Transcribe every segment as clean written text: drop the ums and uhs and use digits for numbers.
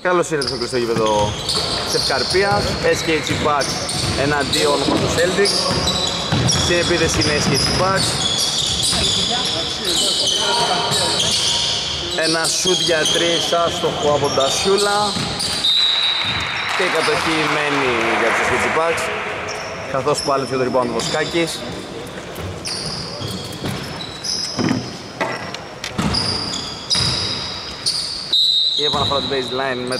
Καλώς ήρθατε στο κλειστό γήπεδο της Ευκαρπίας. SKC Bucks εναντίον του Celtics. Στην επίθεση είναι SKC Bucks. Ένα shoot για 3 άστοχο από τα Σιούλα. Και η κατοχή μένει για τους SKC Bucks, καθώς πάλι πιο το rebound του Βοσκάκης. Η επαναφορά του baseline με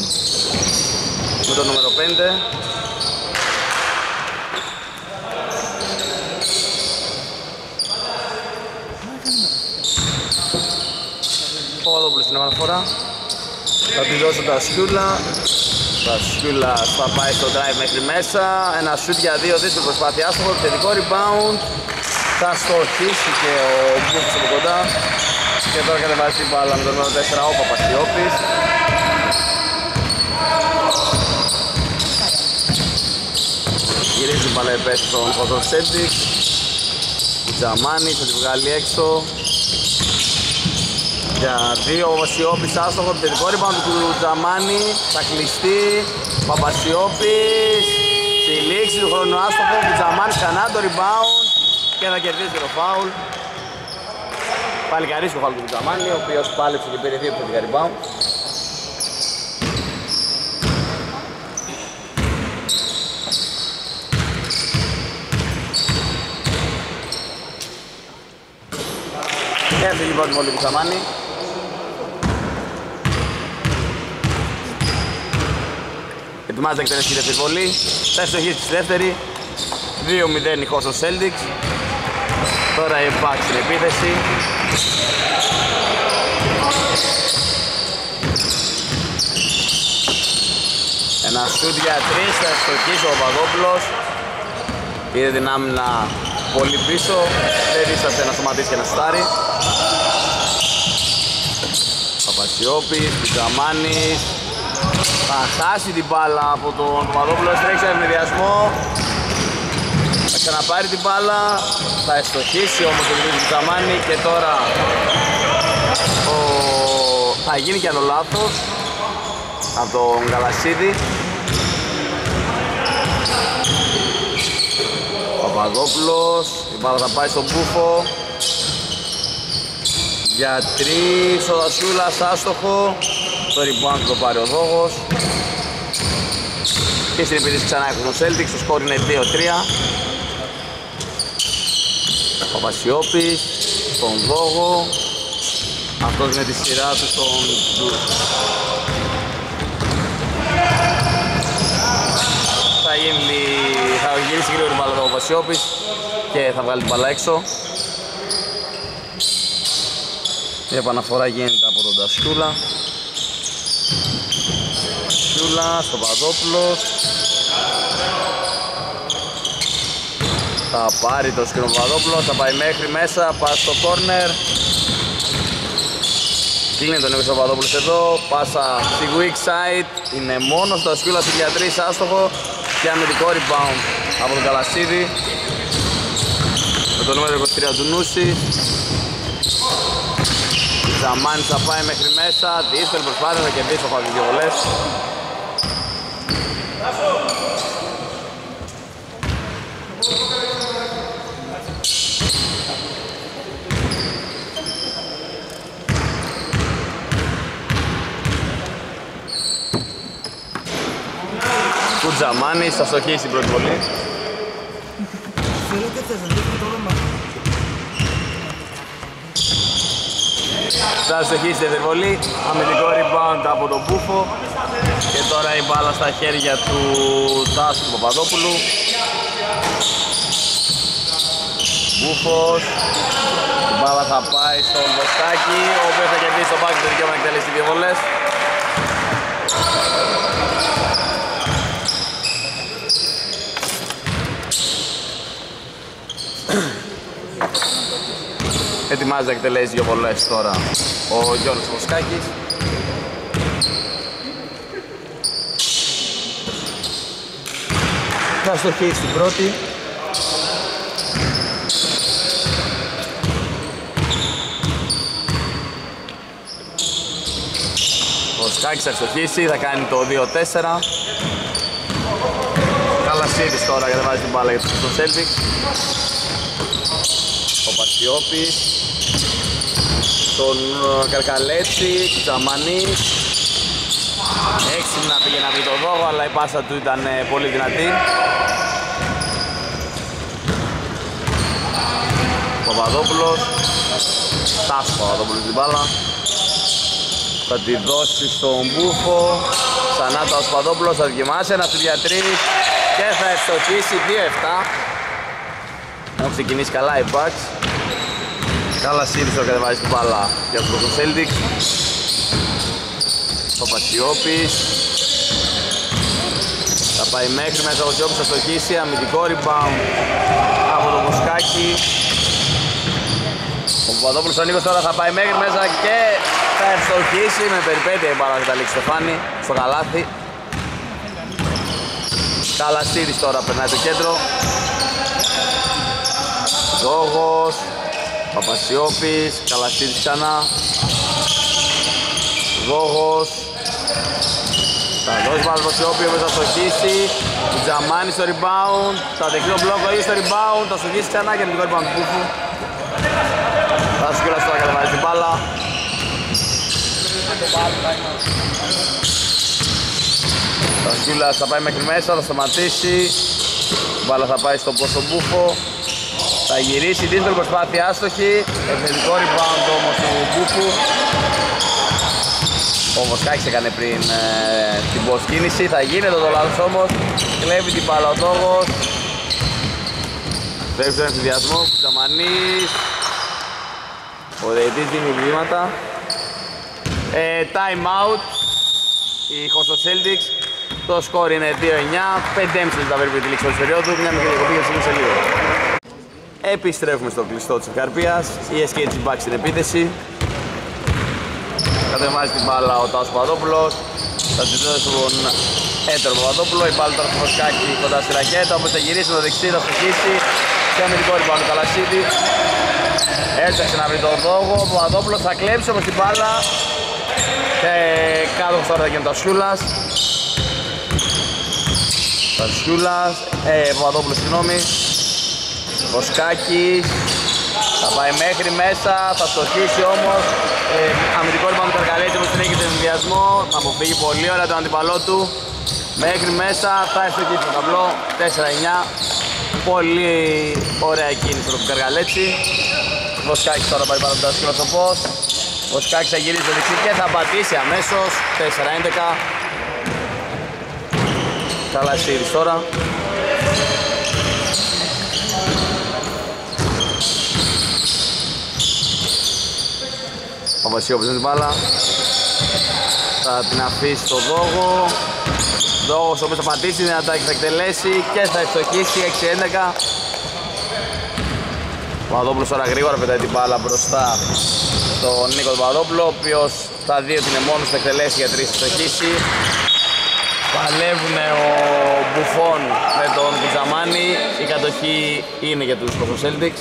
τον νούμερο 5. Παπαδόπουλος στην επαναφορά. Θα τη δώσω τα Σιούλα. Τα Σιούλα θα πάει στο drive μέχρι μέσα. Ένα shoot για 2, δύσκολη προσπάθεια, άστοχο, θετικό rebound. Θα στοχίσει και ο Μπούφος από κοντά. Και τώρα κατεβάζει την μπάλα με τον νούμερο 4 ο Παπασιόπης. Γυρίζει την μπάλα επές στον χώρο Celtics. Ο Τζαμάνης θα τη βγάλει έξω. Για 2 ο Παπασιόπης άστοχο, το θετικό rebound του Τζαμάνη. Θα κλειστεί. Παπασιόπης. Στη λήξη του χρόνου άστοχο. Ο Τζαμάνης ξανά το rebound. Και θα κερδίσει το foul. Πάλι καρίσκο φάουλ του Τζαμάνη, ο οποίος πάλεψε και πήρε 2 επιθετικά rebound. Έφυγε η πρώτη βολή του Τζαμάνη. Ετοιμάζεται να εκτελέσει τη δεύτερη βολή. Θα ευστοχίσει στη δεύτερη. 2-0 η χώστος Celtics. Τώρα η Bucks στην επίθεση. Ένα shoot για 3, θα ευστοχίσει ο Παπαδόπουλος. Πήρε την άμυνα πολύ πίσω, δεν δίστασε να σταματήσει και να σουτάρει. Παπασιόπης, Πιτζαμάνης. Θα χάσει την μπάλα από τον Παπαδόπουλο, τρέξει ευνηδιασμό. Θα ξαναπάρει την μπάλα, θα ευστοχίσει όμως το του Πιτζαμάνη και τώρα θα γίνει και άλλο λάθος από τον Καλασίδη. Παπαδόπουλος, η μπάλα θα πάει στον Μπούφο. Για 3 ο Δασούλας, άστοχο. Το rebound το πάρει ο Δόγος. Και στην επίθεση ξανά έχουν τον Celtics, το σκορ είναι 2-3. Παπασιόπης, στον Δόγο. Αυτός με τη σειρά του στον θα γυρίσει γρήγορα την μπάλα ο Παπασιόπης και θα βγάλει την μπάλα έξω. Η επαναφορά γίνεται από τον Τασιούλα. Τασιούλα στο Παπαδόπουλος. Θα πάρει το σκηνό Παπαδόπουλος, θα πάει μέχρι μέσα, πάει στο corner. Κλείνει τον Νίκος Παπαδόπουλος εδώ, πάσα στη weak side. Είναι μόνος το Τασιούλα για 3, άστοχο. Και αμυντικό rebound από τον Καλασίδη με το νούμερο 23 του Νούση. Ζαμάνης θα πάει μέχρι μέσα, δύσκολη προσπάθεια, θα κερδίσει το φάουλ 2 βολές. Τζαμάνης θα στοχίσει την πρώτη βολή. Θα στοχίσει τη δεύτερη βολή. Αμυντικό rebound από τον Μπούφο. Και τώρα η μπάλα στα χέρια του Τάσου του Παπαδόπουλου. Μπούφος. Η μπάλα θα πάει στον Βοσκάκη, ο οποίος θα κερδίσει το μπάκι το δικαίωμα να εκτελέσει 2 βολές. Ετοιμάζει να εκτελέσει 2 βολές τώρα ο Γιώργος Βοσκάκης. Θα στοχίσει την πρώτη. Βοσκάκης θα ευστοχίσει, θα κάνει το 2-4. Καλασίδης τώρα κατεβάζει την μπάλα για το Celtics. Ο Παπασιόπης, τον Καρκαλέτσι, Τζαμανής. Έξυπνα πήγε να βρει το δόγο, αλλά η πάσα του ήταν πολύ δυνατή. Παπαδόπουλος, Τάσος Παπαδόπουλος την μπάλα. Θα τη δώσει στον Μπούφο. Ξανά το Παπαδόπουλος θα δοκιμάσει ένα του διατρής και θα ευστοχίσει 2-7. Έχουν ξεκινήσει καλά οι Bucks. Καλά Σίρισο κατεβάζει την μπάλα για τους Celtics. Παπασιόπης. Θα πάει μέχρι μέσα, ο Παπασιόπης θα στοχίσει, αμυντικό rebound από το Βοσκάκι. Ο Παπαδόπουλος ο Νίκος τώρα θα πάει μέχρι μέσα και θα ευστοχίσει με περιπέτεια η μπάλα θα καταλήξει στο φάνη, στο καλάθι. Καλασίδης τώρα περνάει το κέντρο. Ζόγος, Παπασιόπης, Καλασίδης ξανά. Ζόγος. Θα δώσει πάλι στο Παπασιόπη, ο οποίος θα στοχίσει. Ο Τζαμάνης στο rebound. Θα δεχτεί τον μπλόκο ή στο rebound. Θα στοχίσει ξανά και με την rebound του Πούφου. Θα σκύλας τώρα κατεβάζει την μπάλα. Ο Σκύλας θα πάει μέχρι μέσα, θα σταματήσει. Η μπάλα θα πάει στον Μπούφο. Θα γυρίσει, δύσκολη προσπάθεια, άστοχη. Επιθετικό rebound όμως του Μπούφου. Ο Βοσκάκης έκανε πριν την post κίνηση. Θα γίνεται το λάθος όμως. Κλέβει την μπάλα ο Τόγος. Δεύτερο ενθουσιασμό, Τζαμανής. Ο διαιτητής δίνει βήματα. Time out. Η Hosto Celtics. Το σκορ είναι 2-9. 5,5 λεπτά περίπου τη λήξη της περίοδου. Μια μικρή διακοπή για σε λίγο. Επιστρέφουμε στο κλειστό της Καρπίας. Η SK της Bucks στην επίθεση. Κατεβάζει την μπάλα ο Τάσος Παπαδόπουλος. Θα τη δώσει στον έτερο Παπαδόπουλο. Η μπάλα τώρα στο Βοσκάκι κοντά στη ρακέτα. Όπως θα γυρίσει το δεξί, θα στοχίσει. Και αμυντικό rebound του Καλασίδη. Έτρεξε να βρει τον Δόγο. Ο Παπαδόπουλος θα κλέψει όμως την μπάλα. Και κάτω τώρα θα γίνει το Σιούλας. Παπαδόπουλος, συγγνώμη. Βοσκάκης. Θα πάει μέχρι μέσα, θα στοχίσει όμως. Αμυντικό rebound του Καρκαλέτσι όπως την έχει τον ενδιασμό. Θα αποφύγει πολύ ωραία τον αντιπαλό του. Μέχρι μέσα θα στοχίσει το ταμπλό. 4-9. Πολύ ωραία κίνηση του Καρκαλέτσι. Βοσκάκης τώρα πάει πάνω από το σκύλο στο post. Βοσκάκης θα γυρίσει το δεξί και θα πατήσει αμέσως. 4-11. Καλασίδης τώρα. Ο Βασιόπης με την μπάλα. Θα την αφήσει στο Δόγο. Δόγος ο οποίος θα πατήσει, δυνατά και θα εκτελέσει και θα ευστοχίσει 6-11. Ο Παπαδόπουλος τώρα γρήγορα πετάει την μπάλα μπροστά στον Νίκο Παπαδόπουλο, ο οποίος στα δύο την μόνος θα εκτελέσει για 3 θα ευστοχίσει. Παλεύουν ο Μπουφόν με τον Κουτζαμάνη. Η κατοχή είναι για τους Hosto Celtics.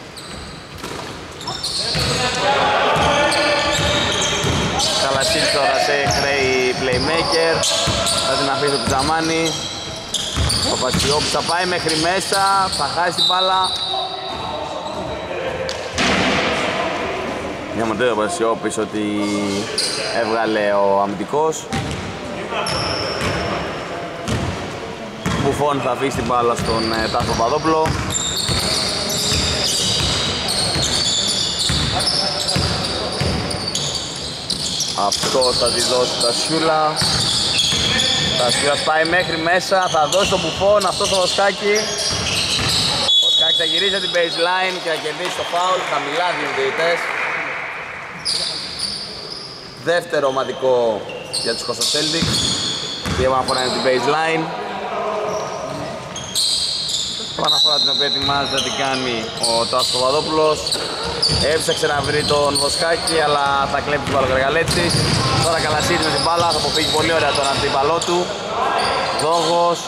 Καλασίδης τώρα σε χρέη playmaker. Θα την αφήσει το Κουτζαμάνη. Ο Παπασιόπης θα πάει μέχρι μέσα. Θα χάσει την μπάλα. Μια μοντέλο ο Παπασιόπης ότι έβγαλε ο αμυντικός. Μπουφόν θα αφήσει την μπάλα στον Τάσο Παπαδόπουλο. Αυτός θα τη δώσει τα Σιούλα. Τα Σιούλα πάει μέχρι μέσα, θα δώσει τον Μπουφόν, αυτός το Βοσκάκι. Ο Βοσκάκι θα γυρίσει την baseline και θα κερδίσει το foul, χαμηλά δύο διαιτητές. Δεύτερο ομαδικό για τους Hosto Celtics. Η επαναφορά είναι την baseline. Επαναφορά την οποία ετοιμάζεται να την κάνει ο Τάσος Παπαδόπουλος. Έψαξε να βρει τον Βοσκάκη, αλλά θα κλέψει την μπάλα ο Καρκαλέτσης. Τώρα Καλασίδης με την μπάλα, θα αποφύγει πολύ ωραία τον αντίπαλό του. Δόγος.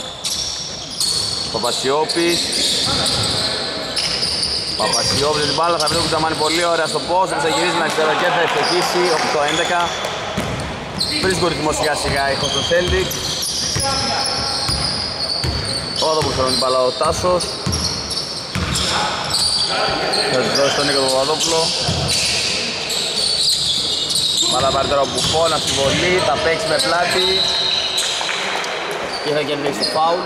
Παπασιόπης. Παπασιόπης με την μπάλα, θα βρει τον Κουτζαμάνη πολύ ωραία στο post. Θα γυρίσει με αριστερό και θα ευστοχίσει 8-11. βρίσκω ρυθμό σιγά σιγά η Houston Celtics. Εδώ που θέλουν την μπάλα ο Τάσος. Θα τη δώσει τον Νίκο Παπαδόπουλο. Μπάλα πάρει τώρα ο Μπουφόν, αμφιβολή, θα παίξει με πλάτη και θα κερδίσει φάουλ.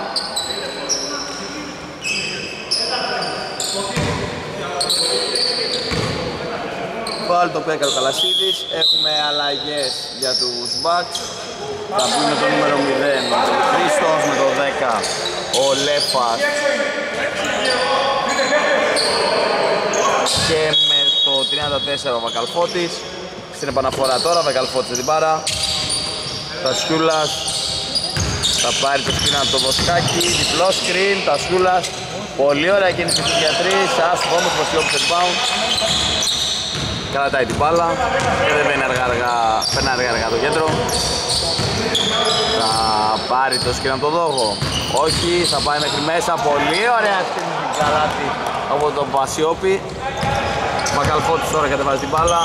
Φάουλ το οποίο έκανε ο Καλασίδης. Έχουμε αλλαγές για τους Bucks. Θα μπει με το νούμερο 0 ο Χρήστος, με το 10 ο Λέφας και με το 34 ο Βακαλφώτης. Στην επαναφορά τώρα, ο Βακαλφώτης με την μπάρα. Τασιούλας θα πάρει το σκριν από το Βοσκάκι, διπλό σκριν, Τασιούλας. Πολύ ωραία κίνηση στους γιατρείς, άστοχο όμως Βασιόπης rebound. Κρατάει την μπάλα και δεν μπαίνει αργά το κέντρο. Θα πάρει το σκριν από το Δόγο. Όχι, θα πάει μέχρι μέσα. Πολύ ωραία σκριν καλάτη από τον Βασιόπη. Μακαλφώτης τώρα κατεβάζει την μπάλα.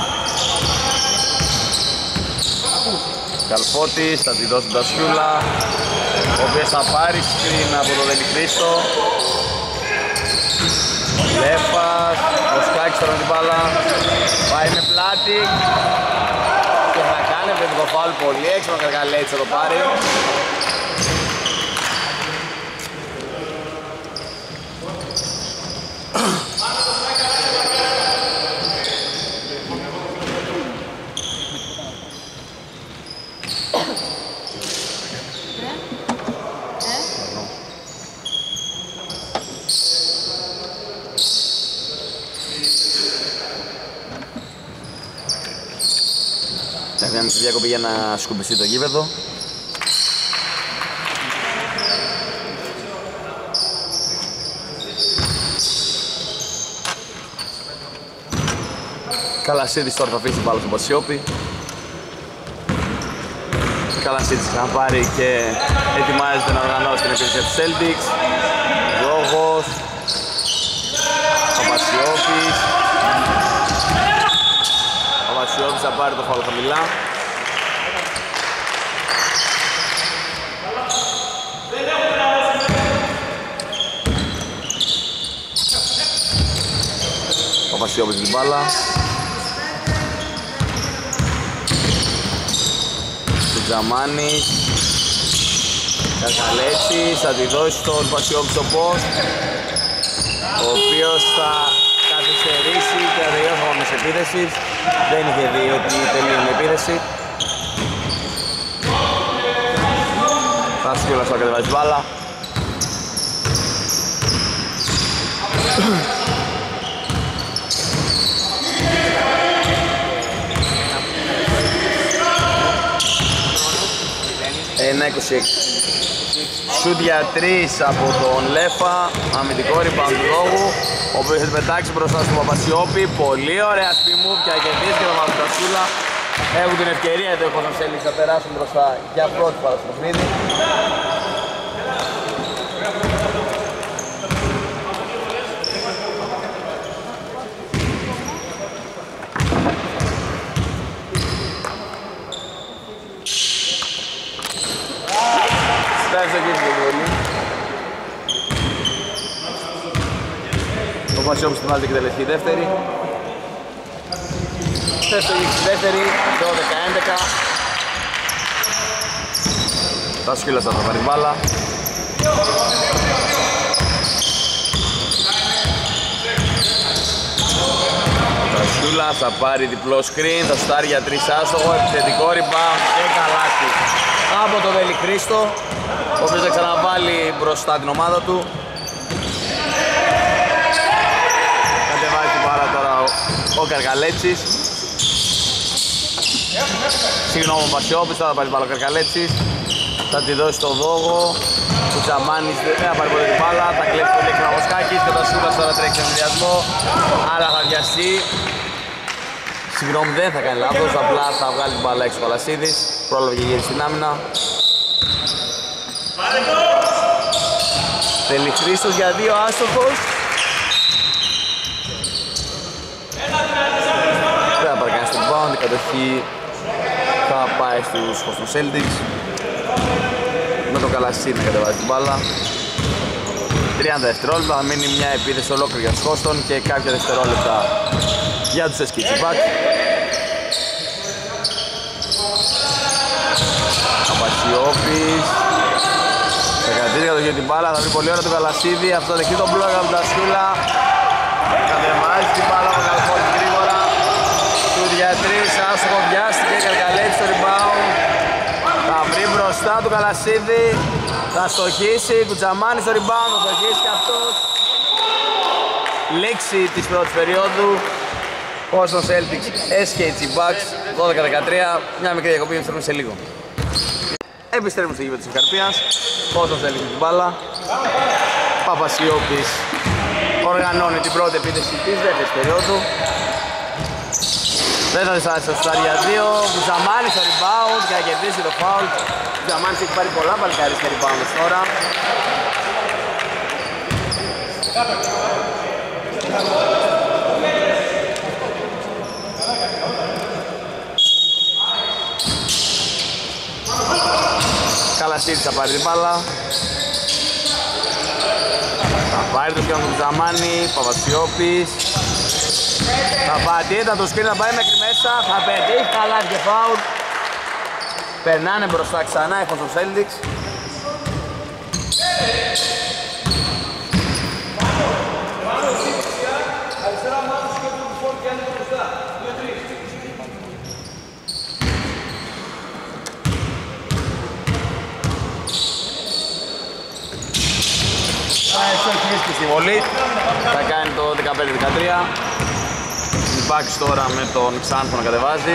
Καλφώτης θα τη δώσει τον Τασιούλα, ο οποίος θα πάρει σκριν από τον Δελιχρήστο. Λέφας, Βοσκάκης τώρα με την μπάλα. Πάει με πλάτη και θα κάνει επιθετικό φάουλ. Πολύ έξω ο Καρκαλέτης θα το πάρει. Θα κάνει τη διακοπή για να σκουπιστεί το γήπεδο. Καλασίδης τώρα θα αφήσει την μπάλα στον Πασιόπη. Καλασίδης θα πάρει και ετοιμάζεται να οργανώσει την επίθεση του Celtics. Λόγος, ο Πασιόπης. Ο Βασιόπης θα πάρει το φάουλ χαμηλά. Ο Βασιόπης την μπάλα. Τζαμάνης, Καρκαλέτσης, θα τη δώσει στον Βασιόπη στο post, ο οποίος θα καθυστερήσει και θα τελειώσει μόνος επίθεσης. Δεν είχε δει ότι τελείωνε η επίθεση. Θα σκύλας θα κατεβάζει μπάλα. Ένα 26. Σουτ για 3 από τον Λέφα, αμυντικό rebound του Λόγου, ο οποίος θα πετάξει μπροστά στον Παπασιόπη. Πολύ ωραία spin move και αγγελίες και τον Μαυρτασούλα. Έχουν την ευκαιρία εδώ ο Σέλης να περάσουν μπροστά για πρώτη φορά στο παιχνίδι. Ο Βασιόπης ετοιμάζεται και τελεσχή δεύτερη. Θες το γύψη δεύτερη, 12-11. Τα σκύλας θα πάρει μπάλα. Τα σκύλας θα πάρει διπλό screen, θα στάρει για 3 άστοχο, επιθετικό rebound και καλάθι από τον Δελιχρήστο, ο οποίος θα ξαναβάλει μπροστά την ομάδα του. Κατεβάζει την μπάλα τώρα ο Καρκαλέτσης. Συγγνώμη ο Βασιόπης, θα πάρει την μπάλα ο Καρκαλέτσης. Θα τη δώσει στο Δόγο. Ο Τζαμάνης δεν θα πάρει πολύ την μπάλα. Θα κλέψει το τέχνο ο Βοσκάκης και ο Τασούλας τώρα τρέχει σε ενδιασμό. Αλλά θα βιαστεί. Συγγνώμη, δεν θα κάνει λάθος, απλά θα βγάλει την μπάλα έξω ο Καλασίδης. Πρόλαβε και γύρισε στην άμυνα. Δελιχρήστος για 2 άστοχος. Δεν θα πάρει κανείς τον bound, η κατοχή θα πάει στους Boston Celtics με τον Καλασί να κατεβάζει την μπάλα. 30 δευτερόλεπτα, θα μείνει μια επίθεση ολόκληρη για τους Boston και κάποια δευτερόλεπτα για τους SKC Bucks. Απασιώπης Δεκατήρια το για την μπάλα, θα βρει πολύ ώρα το Καλασίδη. Αυτό δεχτεί τον μπλοκ από τα Σκούλα. Κατεβάζει την μπάλα από Καλφώτη γρήγορα. Σουτ για 3, άστοχο, βιάστηκε, Καρκαλέτη στο rebound. Θα βρει μπροστά του Καλασίδη. Θα στοχίσει, Κουτζαμάνη στο rebound, θα στοχίσει και αυτός. Λήξη της πρώτης περίοδου. Boston Celtics, SKC Bucks, 12-13. Μια μικρή διακοπή, επιστρέφουμε σε λίγο. Επιστρέφουμε στο γήπεδο της Καρπίας. Boston Celtics την μπάλα. Παπασιώπης οργανώνει την πρώτη επίθεση της δεύτερης περίοδου. Δεν θα διστάσει στο σουτάρι για 2. Κουτζαμάνης στο rebound και θα κερδίσει το foul. Κουτζαμάνης έχει πάρει πολλά παλικάριστα rebound τώρα. Καλασίδης θα πάρει την μπάλα. Θα πάρει το σκηνό του Κουτζαμάνη, Παπασιώπης. Θα πατήσει, το σκριν θα πάει μέχρι μέσα, θα πετύχει καλά και φάουλ. Περνάνε μπροστά ξανά οι Boston Celtics. Και στη βολή θα κάνει το 15-13. Bucks τώρα με τον Ξάνθο να κατεβάζει.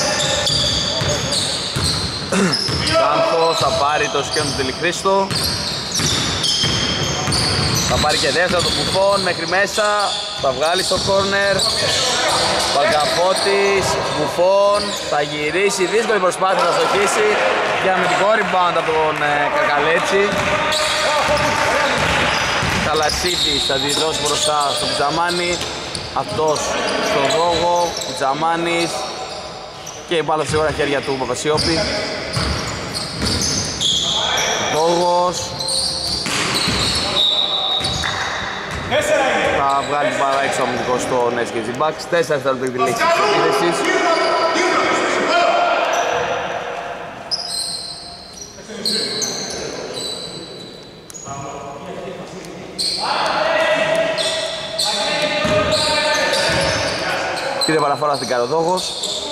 Ξάνθος θα πάρει το σκένο του Τελιχρήστο. Θα πάρει και δεύτερο το Μπουφόν μέχρι μέσα. Θα βγάλει στο corner. Παλκαφώτης, Μπουφόν, θα γυρίσει, δύσκολη προσπάθεια να στοχίσει. Και με την rebound από τον Κακαλέτσι. Καλασίδης θα τη δώσει μπροστά στον Κουτζαμάνη. Αυτός στον Δόγο, Κουτζαμάνης και η μπάλα σίγουρα χέρια του Παπασιώπη. Δόγος θα βγάλει την μπάλα έξω αμυντικό στον SKC Bucks. 4 δευτερόλεπτα για τη λήξη της επίθεσης. Πήρε παραφορά στην Καροδόγος.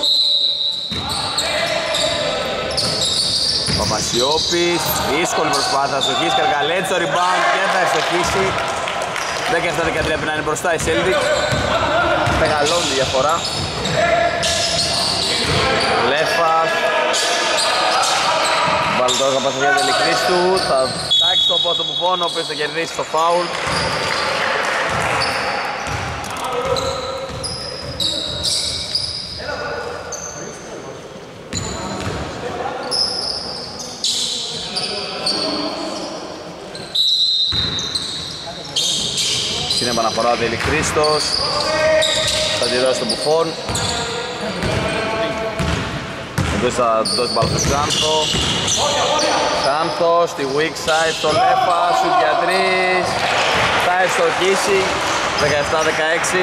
Παπασιώπης, δύσκολη προσπάθεια στοχής, Καρκαλέτη στο rebound και θα ευστοχίσει. 17-13 να είναι μπροστά η Celtics. Μεγαλώνει τη διαφορά. Λέφας. Βάλει τώρα το πασχεδιά του Τελιχρήστου. Θα τάξει το πόστο που πόνο, ο οποίος θα κερδίσει το φάουλ. Είναι επαναφορά ο Τελιχρήστος. Θα τη δώσει τον Μπουφόν. Ο οποίος θα δώσει μπάλα στο Ξάνθο. Ξάνθος στη weak side στο Λέφα, σουτ για 3. Θα ευστοχίσει. 17-16.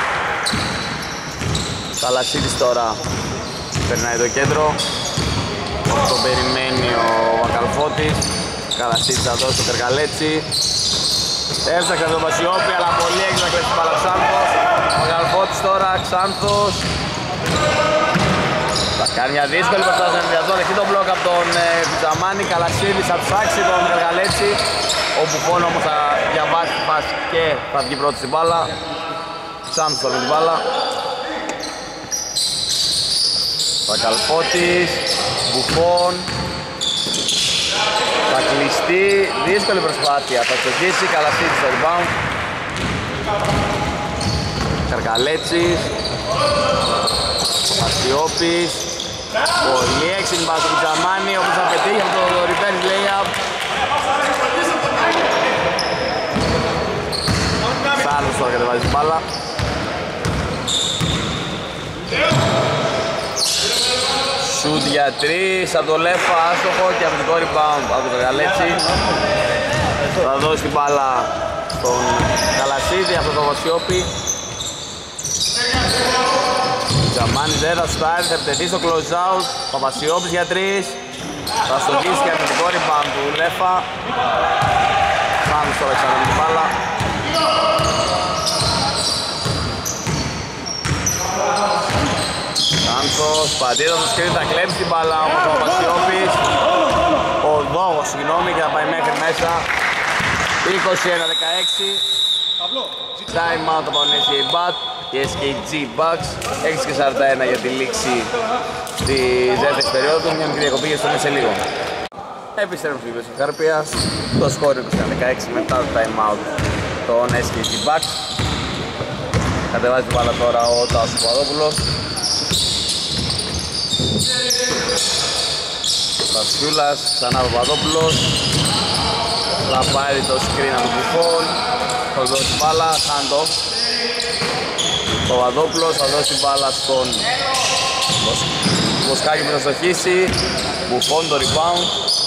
Καλασίδης τώρα περνάει το κέντρο. Το περιμένει ο Βακαλφώτης. Καλασίδης θα δώσει το Καρκαλέτσι. Έψαξε τον Παπασιώπη, αλλά πολύ έξω να κλέψει την μπάλα Ξάνθος. Ο Γαλφώτης τώρα, Ξάνθος. Θα κάνει μια δύσκολη προσπάθεια να ενδιαζώ. Δεχτεί τον μπλοκ από τον Κουτζαμάνη. Καλασίδης θα ψάξει τον Καρκαλέτσι. Ο Μπουφόν όμως θα διαβάσει τη φάση και θα βγει πρώτη στην μπάλα. Ξάνθος με την μπάλα. Βακαλφώτης, Μπουφόν. Θα κλειστεί, δύσκολη προσπάθεια, θα στοχίσει, Καλασίδης στο rebound. Καρκαλέτσης, Παπασιώπης, πολύ έξυπνη πάση του Κουτζαμάνη, όπως θα πετύχει από το reverse layup. Σάρδος τώρα κατεβάζει την μπάλα. Σουτ για 3 από το Λέφα, άστοχο και αμυντικό rebound από τον Καρκαλέτσι. Θα δώσει την μπάλα στον Καλασίδη, αυτό το Βασιόπη. Τζαμάνης δεν θα σουτάρει, θα επιτεθεί στο close out. Παπασιόπης για 3. Θα στοχίσει και αμυντικό rebound του Λέφα. Πάμε στο Αλεξάνδρου με την μπάλα. Σάνθος, Παντίδος, το σκριν θα κλέψει την μπάλα όμως ο Παπασιόπης. Ο Δόγος, συγγνώμη, και θα πάει μέχρι μέσα. 21-16. Time out από τον SK Bat και SKG Bucks. 6:41 για τη λήξη της δεύτερης περίοδου. Μια μικρή διακοπή και στο σε λίγο. Επιστρέφουμε στο της Καρπίας. Το σκόρ 21-16 μετά το time out των SKG Bucks. Κατεβάζει την μπάλα τώρα ο Τάσος Παπαδόπουλος. Πασιούλας, ξανά ο Παπαδόπουλος. Θα πάρει το screen από τον Μπουφόν. Θα δώσει την μπάλα, hand-off. Ο Παπαδόπουλος θα δώσει την μπάλα στον Βοσκάκη που θα στοχίσει. Μπουφόν το rebound.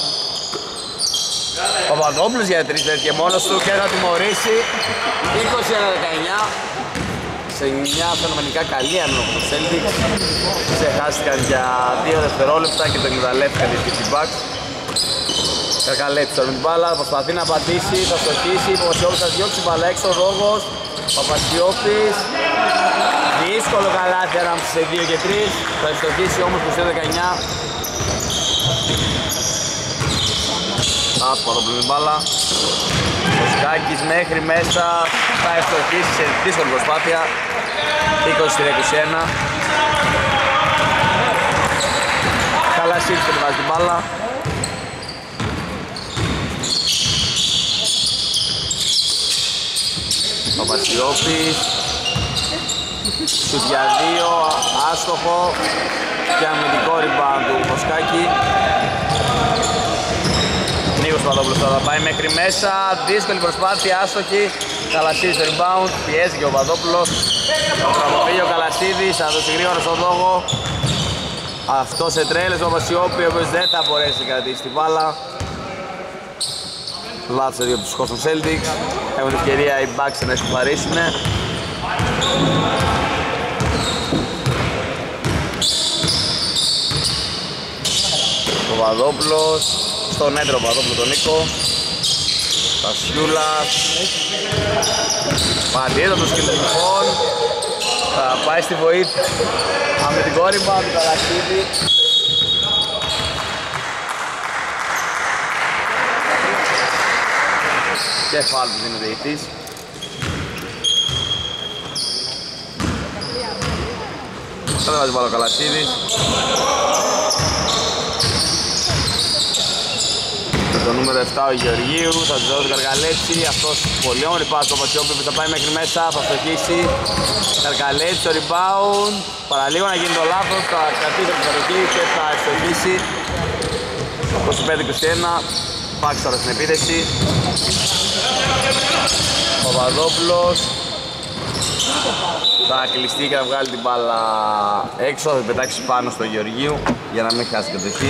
Ο Παπαδόπουλος για 3 τέτοια μόνος του και θα τιμωρήσει. 21-19. Σε μια φαινομενικά καλή άμυνα από το Celtics. Ξεχάστηκαν για 2 δευτερόλεπτα και το εκμεταλλεύτηκαν οι SKG Bucks. Καρκαλέτσι τώρα με την μπάλα, προσπαθεί να πατήσει, θα στοχίσει. Παπασιόπης θα διώξει την μπάλα έξω, ο Ρόγος. Παπασιόπης. Δύσκολο καλάθι ανάμεσα σε 2 και 3. Θα στοχίσει όμως 22-19. Άσπαρο με την μπάλα. Ο Σκάκης μέχρι μέσα θα ευστοχίσει σε δύσκολη προσπάθεια. 20-21. Καλασίδης κατεβάζει την μπάλα. Παπασιόπης. Σουτ για 2, άστοχο και αμυντικό rebound του Βοσκάκη. Νίκος Παπαδόπουλος τώρα θα πάει μέχρι μέσα, δύσκολη προσπάθεια, άστοχη. Καλασίδης στο rebound, πιέζει και ο Παπαδόπουλος. Θα τραβοφύγει ο Καλασίδης, θα δώσει γρήγορα στον Δόγο. Αυτό σε τρέλες ο Παπασιόπη, ο οποίος δεν θα μπορέσει να κρατήσει την μπάλα. Λάθος δύο από τους χώρους των Celtics. Έχουν την ευκαιρία οι Bucks να ισοπαρίσουν. Ο Παπαδόπουλος, στον έντρο Παπαδόπουλο τον Νίκο. Πασιούλας. Παντίδο το σκελετικών. Θα πάει στη βοήθεια. Αμυντικό rebound του Καλασίδη. Και φάουλ που δίνει ο διαιτητής. Θα δεν βάζει μπάλα ο Καλασίδης. Με το νούμερο 7 ο Γεωργίου, θα του δώσει Καρκαλέτσι. Αυτός πολύ όμορφη πάση ο Πασιόπης που θα πάει μέχρι μέσα, θα στοχίσει. Καρκαλέτσι το rebound. Παραλίγο να γίνει το λάθος, θα κρατήσει από την κατοχή και θα στοχίσει. 25-21. Πάξει τώρα στην επίθεση. Ο Παπαδόπουλος θα κλειστεί και θα βγάλει την μπάλα έξω, θα την πετάξει πάνω στο Γεωργίου για να μην χάσει την κατοχή.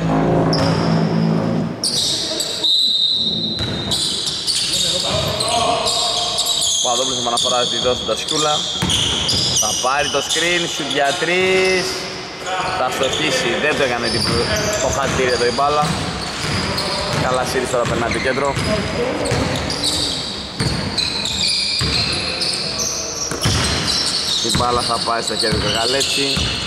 Ο Παπαδόπουλος θα αναφορά στη δόση του Τασκιούλα. Θα πάρει το screen, σουτ για 3. Θα στοχίσει, δεν το έκανε το χατήρι εδώ η μπάλα. Καλασίδης τώρα περνάει το κέντρο. Η μπάλα θα πάει στα χέρια του Καρκαλέτσι.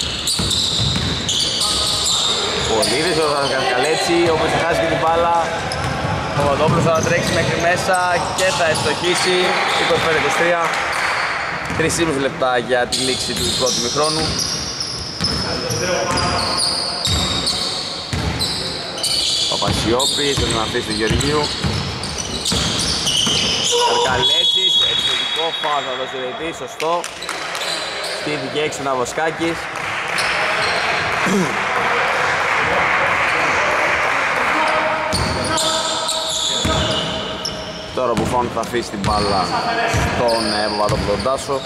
Πολύ δύσκολο θα Καρκαλέτσι, όπως θα χάσει και την μπάλα. Ο Παπαδόπουλος θα τρέξει μέχρι μέσα και θα ευστοχίσει. 25-23. 3,5 λεπτά για τη λήξη του πρώτου μηχρόνου. Παπασιόπης, θα τον αφήσει του Γεωργίου. Καρκαλέτσης, επιθετικό φάουλ θα δώσει ο διαιτητής, σωστό. Στήθηκε έξω ένα Βοσκάκης. Τώρα που Μπουφόν θα αφήσει την μπάλα στον Παπαδόπουλο Τάσο.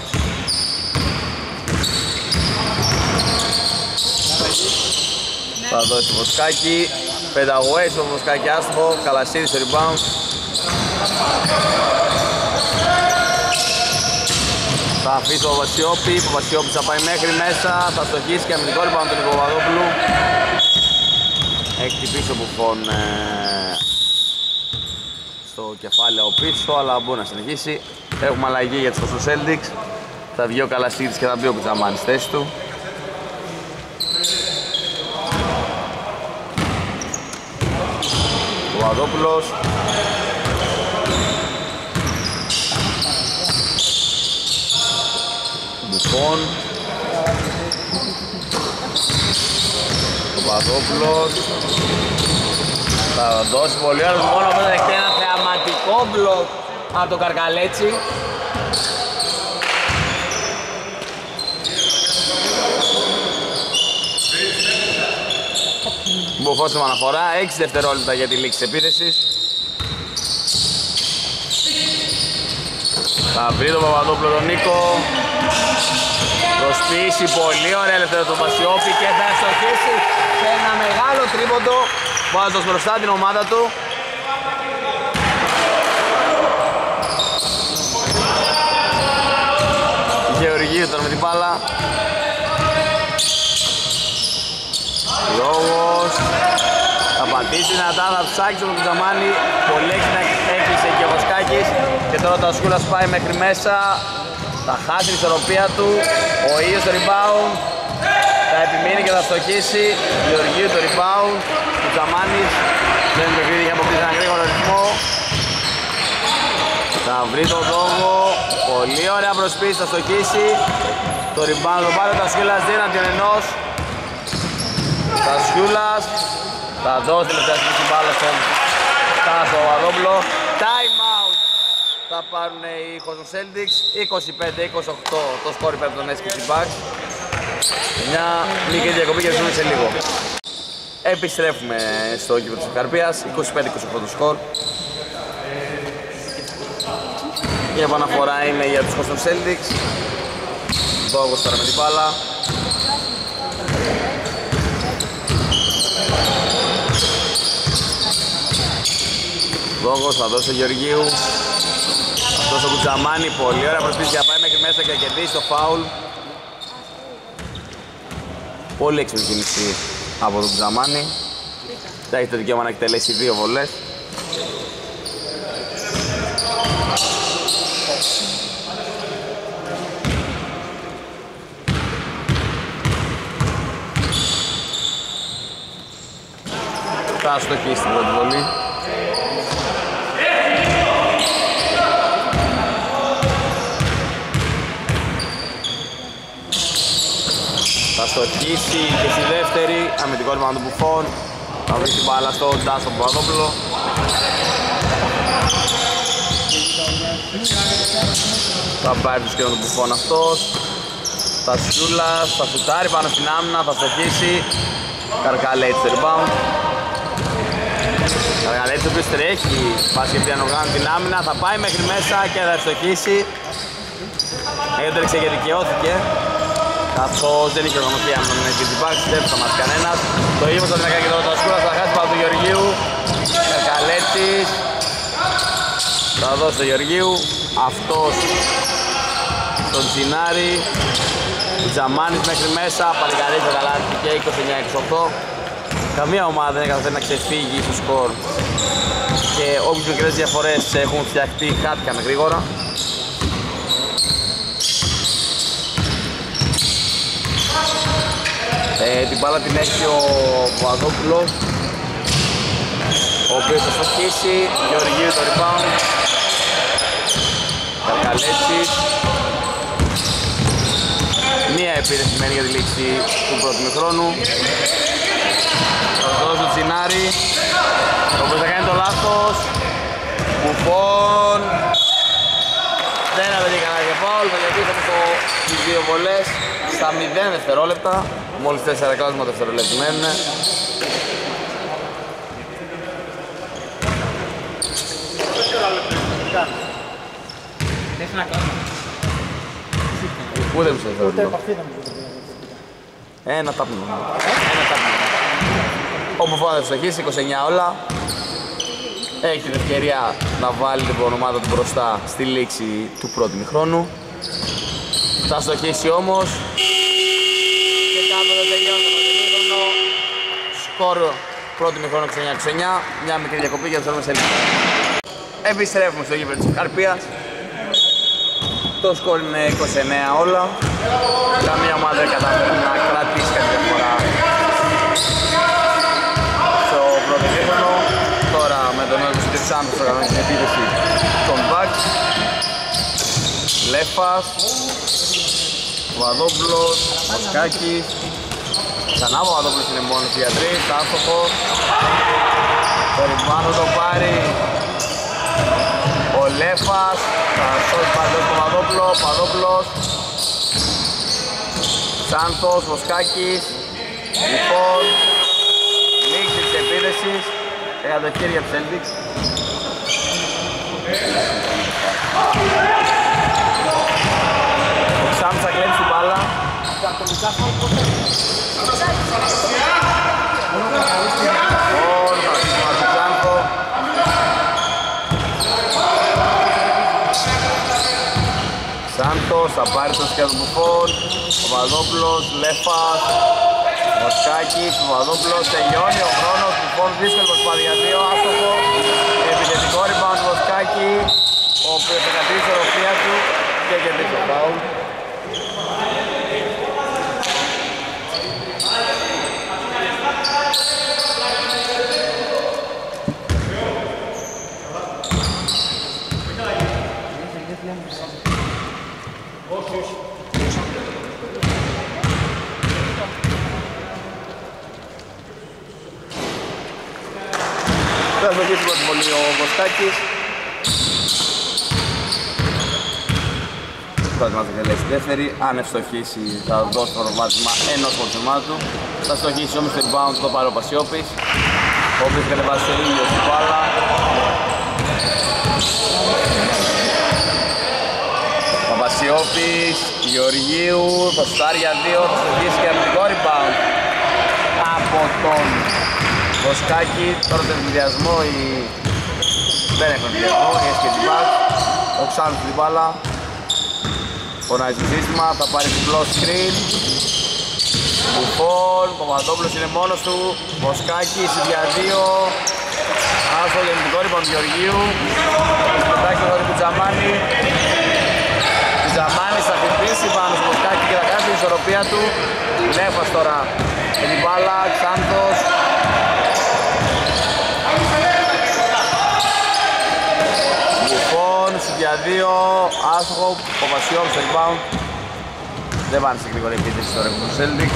Θα δώσει το Βοσκάκι. Fade away στο Βοσκάκι άστοχο. Καλασίδης στο rebound. Θα αφήσει το Βασιόπη. Ο Βασιόπης θα πάει μέχρι μέσα. Θα στοχίσει και αμυντικό rebound του Νικοπαπαδόπουλου. Έχει χτυπήσει ο Μπουφόν στο κεφάλαιο πίσω, αλλά μπορεί να συνεχίσει. Έχουμε αλλαγή για τους Boston Celtics. Θα βγει ο Καλασίδης και θα μπει ο Κουτζαμάνης στη θέση του. Ο Παπαδόπουλος. Μπουφόν. Ο Παπαδόπουλος. Θα δώσει πολύ ωραίο μόνο, οπότε δεχτεί ένα θεαματικό μπλοκ από τον Καρκαλέτσι. Μπουφός με αναφορά, 6 δευτερόλεπτα για τη λήξη της επίθεσης. Θα βρει τον Παπαδόπουλο τον Νίκο. Προσποιήσει πολύ ωραία ελευθερία του Βασιόπη και θα στοχίσει σε ένα μεγάλο τρίποντο βάζοντας μπροστά την ομάδα του. Γεωργίου τώρα με την μπάλα. Λόγος. Θα πατήσει δυνατά, θα ψάξει τον Κουτζαμάνη. Πολύ έκλεισε και ο Βοσκάκης. Και τώρα το Ασκούλας πάει μέχρι μέσα. Θα χάσει την ισορροπία του. Ο ίδιος το rebound. Θα επιμείνει και θα στοχίσει. Γεωργίου το rebound. Κουτζαμάνης δεν το παιχνίδι, έχει αποκτήσει ένα γρήγορο ρυθμό. Θα βρει τον Δόγο. Πολύ ωραία προσπίση, θα στοχίσει. Το rebound το πάρει ο Τασκούλας 2-1. Τασκούλας θα δώσει την τελευταία στιγμή την μπάλα στον Τάσο Παπαδόπουλο. Time out θα πάρουν οι Boston Celtics. 25-28 το σκόρ υπέρ των SKC Bucks. Μια μικρή διακοπή και ζούμε σε λίγο. Επιστρέφουμε στο γήπεδο της Καρπίας. 25-28 το σκορ. Η επαναφορά είναι για τους Boston Celtics. Δόγος τώρα με την μπάλα. Δόγος θα δώσει ο Γεωργίου. Αυτός ο Κουτζαμάνη, πολύ ωραία προσπίση για πάει μέχρι μέσα και κερδίσει το φάουλ. Πολύ έξυπνη κίνηση από τον Κουτζαμάνη. Θα έχει το δικαίωμα να εκτελέσει 2 βολές. Θα στοχίσει την πρώτη βολή. Θα στοχίσει και στη δεύτερη, αμυντικό ρήμα του Μπουφόν. Θα βρει την μπάλα στον Τάσο Παπαδόπουλο. Θα πάρει το σχέδιο του Μπουφόν αυτός. Τασιούλας, θα σουτάρει πάνω στην άμυνα, θα στοχίσει. Καρκαλέτσι στο rebound. Καρκαλέτσι ο οποίος τρέχει, πάση και πιάνει την άμυνα, θα πάει μέχρι μέσα και θα ευστοχίσει. Έντρεξε και δικαιώθηκε. Καθώς δεν είχε οργανωθεί άμυνα με την Bucks, δεν θα μάθει κανένας. Το ίδιο θα την έκανε και τώρα το Ασκούρας, θα χάσει πάνω του Γεωργίου. Καρκαλέτσης. Θα δώσει το Γεωργίου. Αυτός στον Τσινάρη. Τζαμάνης μέχρι μέσα, παλικαρίζει το καλάθι και 29-28. Καμία ομάδα δεν καταφέρει να ξεφύγει στο σκορ και όποιες μικρές διαφορές έχουν φτιαχτεί χάθηκαν γρήγορα. Την μπάλα την έχει ο Παπαδόπουλος, ο οποίος θα στοχίσει. Γεωργίου το rebound. Καρκαλέτσης. Μία επίθεση μένει για τη λήξη του πρώτου μηχρόνου. Θα δώσει το Τσινάρι, ο οποίος θα κάνει το λάθος. Μπουφόν. Δεν απαιτεί κανένα και φάουλ, θα κερδίσαμε στις 2 βολές στα 0 δευτερόλεπτα. Μόλις 4 κλάσμα δευτερόλεπτα μένουν. Ούτε μισό δευτερόλεπτο. Ένα τάπνο. Ο Μπουφόν θα στοχίσει, 29 όλα. Έχει την ευκαιρία να βάλει την ομάδα του μπροστά στη λήξη του πρώτου ημιχρόνου. Θα στοχίσει όμως και κάτω δεν τελειώνει το ημίχρονο. Σκορ πρώτου ημιχρόνου 29-29, μια μικρή διακοπή και θα θέλουμε σε λίγο. Επιστρέφουμε στο γήπεδο της Καρπίας. Το σκορ είναι 29 όλα. Καμία ομάδα δεν καταφέρει να κρατήσει κάτι διαφορά στο πρώτο ημίχρονο. Τώρα με τον Νόητος και Σάντος θα κάνουμε την επίθεση των Μπακ. Λέφας, Βαδόπουλος, Μοσκάκης. Ξανά ο Βαδόπουλος είναι μόνος για τρεις, άστοχος. Το ριμπάνω το πάρει ο Λέφας. Θα σώσει πάλι τον Βαδόπουλο, Βαδόπουλος. Σάντος, Μοσκάκης. Λοιπόν, λήξη της επίδεσης. Έκανε το χέρι για τους Celtics. Ο Ξάμς θα κλέψει την μπάλα. Σάντος θα πάρει το σκέτο του Μπουφόν. Ο Βαδόπουλος, Λέφας, Μοσκάκης, ο Βαδόπουλος τελειώνει ο χρόνος. Μπουφόν δύσκολη προσπάθεια 2, άστοχο. Επιθετικό rebound Μοσκάκη, ο οποίος θα κρατήσει την οροφία του και κερδίζει το φάουλ. Θα στοχίσει πρώτη βολή ο Κωστάκης. Πρώτη μας θα τελέσει δεύτερη. Αν ευστοχίσει θα δώσει το προβάδισμα ενός φορτσομάτου. Θα στοχίσει όμως το rebound το πάρει ο Πασιόπης, ο οποίος κατεβάζει το ήλιο στην μπάλα. Ο Πασιόπης, Γεωργίου, θα σουτάρει για 2, θα στοχίσει και αμυντικό rebound από τον Βοσκάκη. Τώρα τον ενδιασμό δεν έχουν ενδιασμό, έχει και την μπακ. Ο Ξάνθος την μπάλα. Φωνάζει το σύστημα, θα πάρει διπλό screen. Μπουφόν, ο Παπαδόπουλος είναι μόνος του. Βοσκάκης για 2. Άσο για ενδικό ρήπαν του Γεωργίου. Σπιτάκι εδώ του Τζαμάνη. Τζαμάνης θα χτυπήσει πάνω στο Βοσκάκη και θα κάνει την ισορροπία του. Λέφας τώρα με την μπάλα, Ξάνθος. Για 2, άστοχο, ο Βασιόπης στο rebound. Δεν πάνε σε γρήγορη επίθεση τώρα από τον Celtics.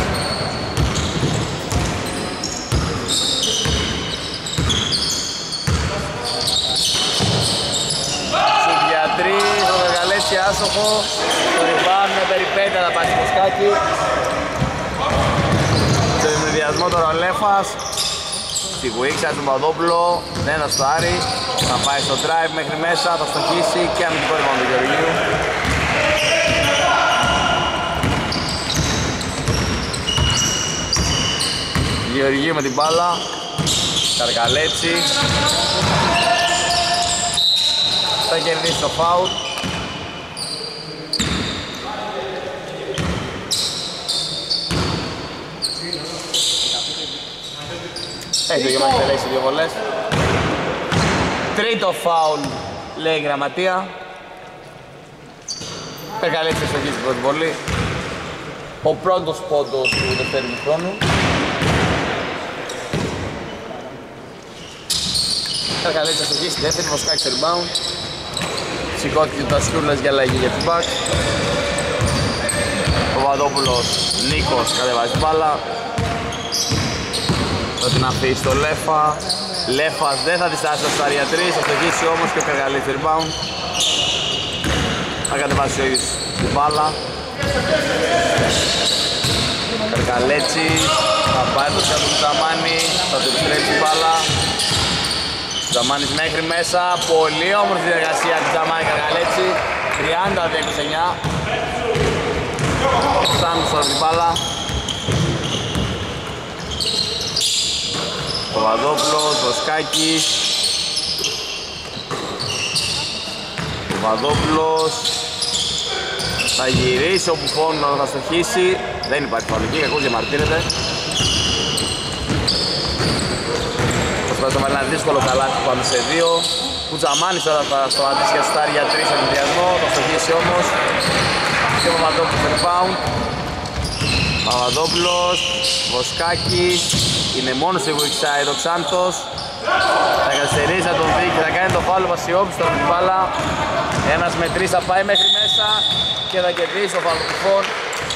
Σουτ για 3, ο Γαργαλέτσι άστοχο. Το rebound με περιπέτεια θα πάει στο Βοσκάκι. Στο ενδιασμό τώρα ο Λέφας. Στη Γουίξα του Παδόπουλο, δεν θα στάρει. Θα πάει στο drive μέχρι μέσα, θα στοχίσει και αμυντικό rebound του Γεωργίου. Γεωργίου με την μπάλα. Καρκαλέτσι. Θα κερδίσει το foul. Έχει για να εκτελέσει 2 βολές. Τρίτο φάουλ, λέει η γραμματεία. Περκαλέτσι στο στην πρώτη βολή. Ο πρώτος πόντος του δεύτερου χρόνου. Περκαλέτσι στο στη δεύτερη, Βοσκάκη στο rebound. Σηκώθηκε τα σκούρλες για αλλαγή για την back. Ο Βαδόπουλος Νίκος κατεβάζει την μπάλα. Θα την αφήσει στο Λέφα. Λέφας δεν θα τη στάσει στο στάρια 3, θα στοχίσει όμως και ο Καργαλής rebound. Θα κατεβάσει ο ίδιος την μπάλα. Καργαλέτσι θα πάρει το σκάτω του Τζαμάνη, θα του επιστρέψει την μπάλα. Τζαμάνης μέχρι μέσα, πολύ όμορφη διεργασία του Τζαμάνη Καργαλέτσι. 30-29. Σάνους τώρα την μπάλα. Παπαδόπουλος, Βοσκάκης. Παπαδόπουλος θα γυρίσει, ο Μπουφόν θα στοχίσει. Δεν υπάρχει φαουλική, κακώς διαμαρτύρεται. Προσπαθεί να βάλει ένα δύσκολο καλάθι πάνω σε 2. Κουτζαμάνης τώρα θα σταματήσει για στάρι για 3 σε ενδιασμό, θα στοχίσει όμως. Και ο Παπαδόπουλος rebound. Παπαδόπουλος, Βοσκάκης, είναι μόνο στη weak side ο Ξάντος. Θα καθυστερήσει να τον δει και θα κάνει το φάουλ Βασιόπης στον μπάλα. 1 με 3 θα πάει μέχρι μέσα και θα κερδίσει ο Φαλκουφών.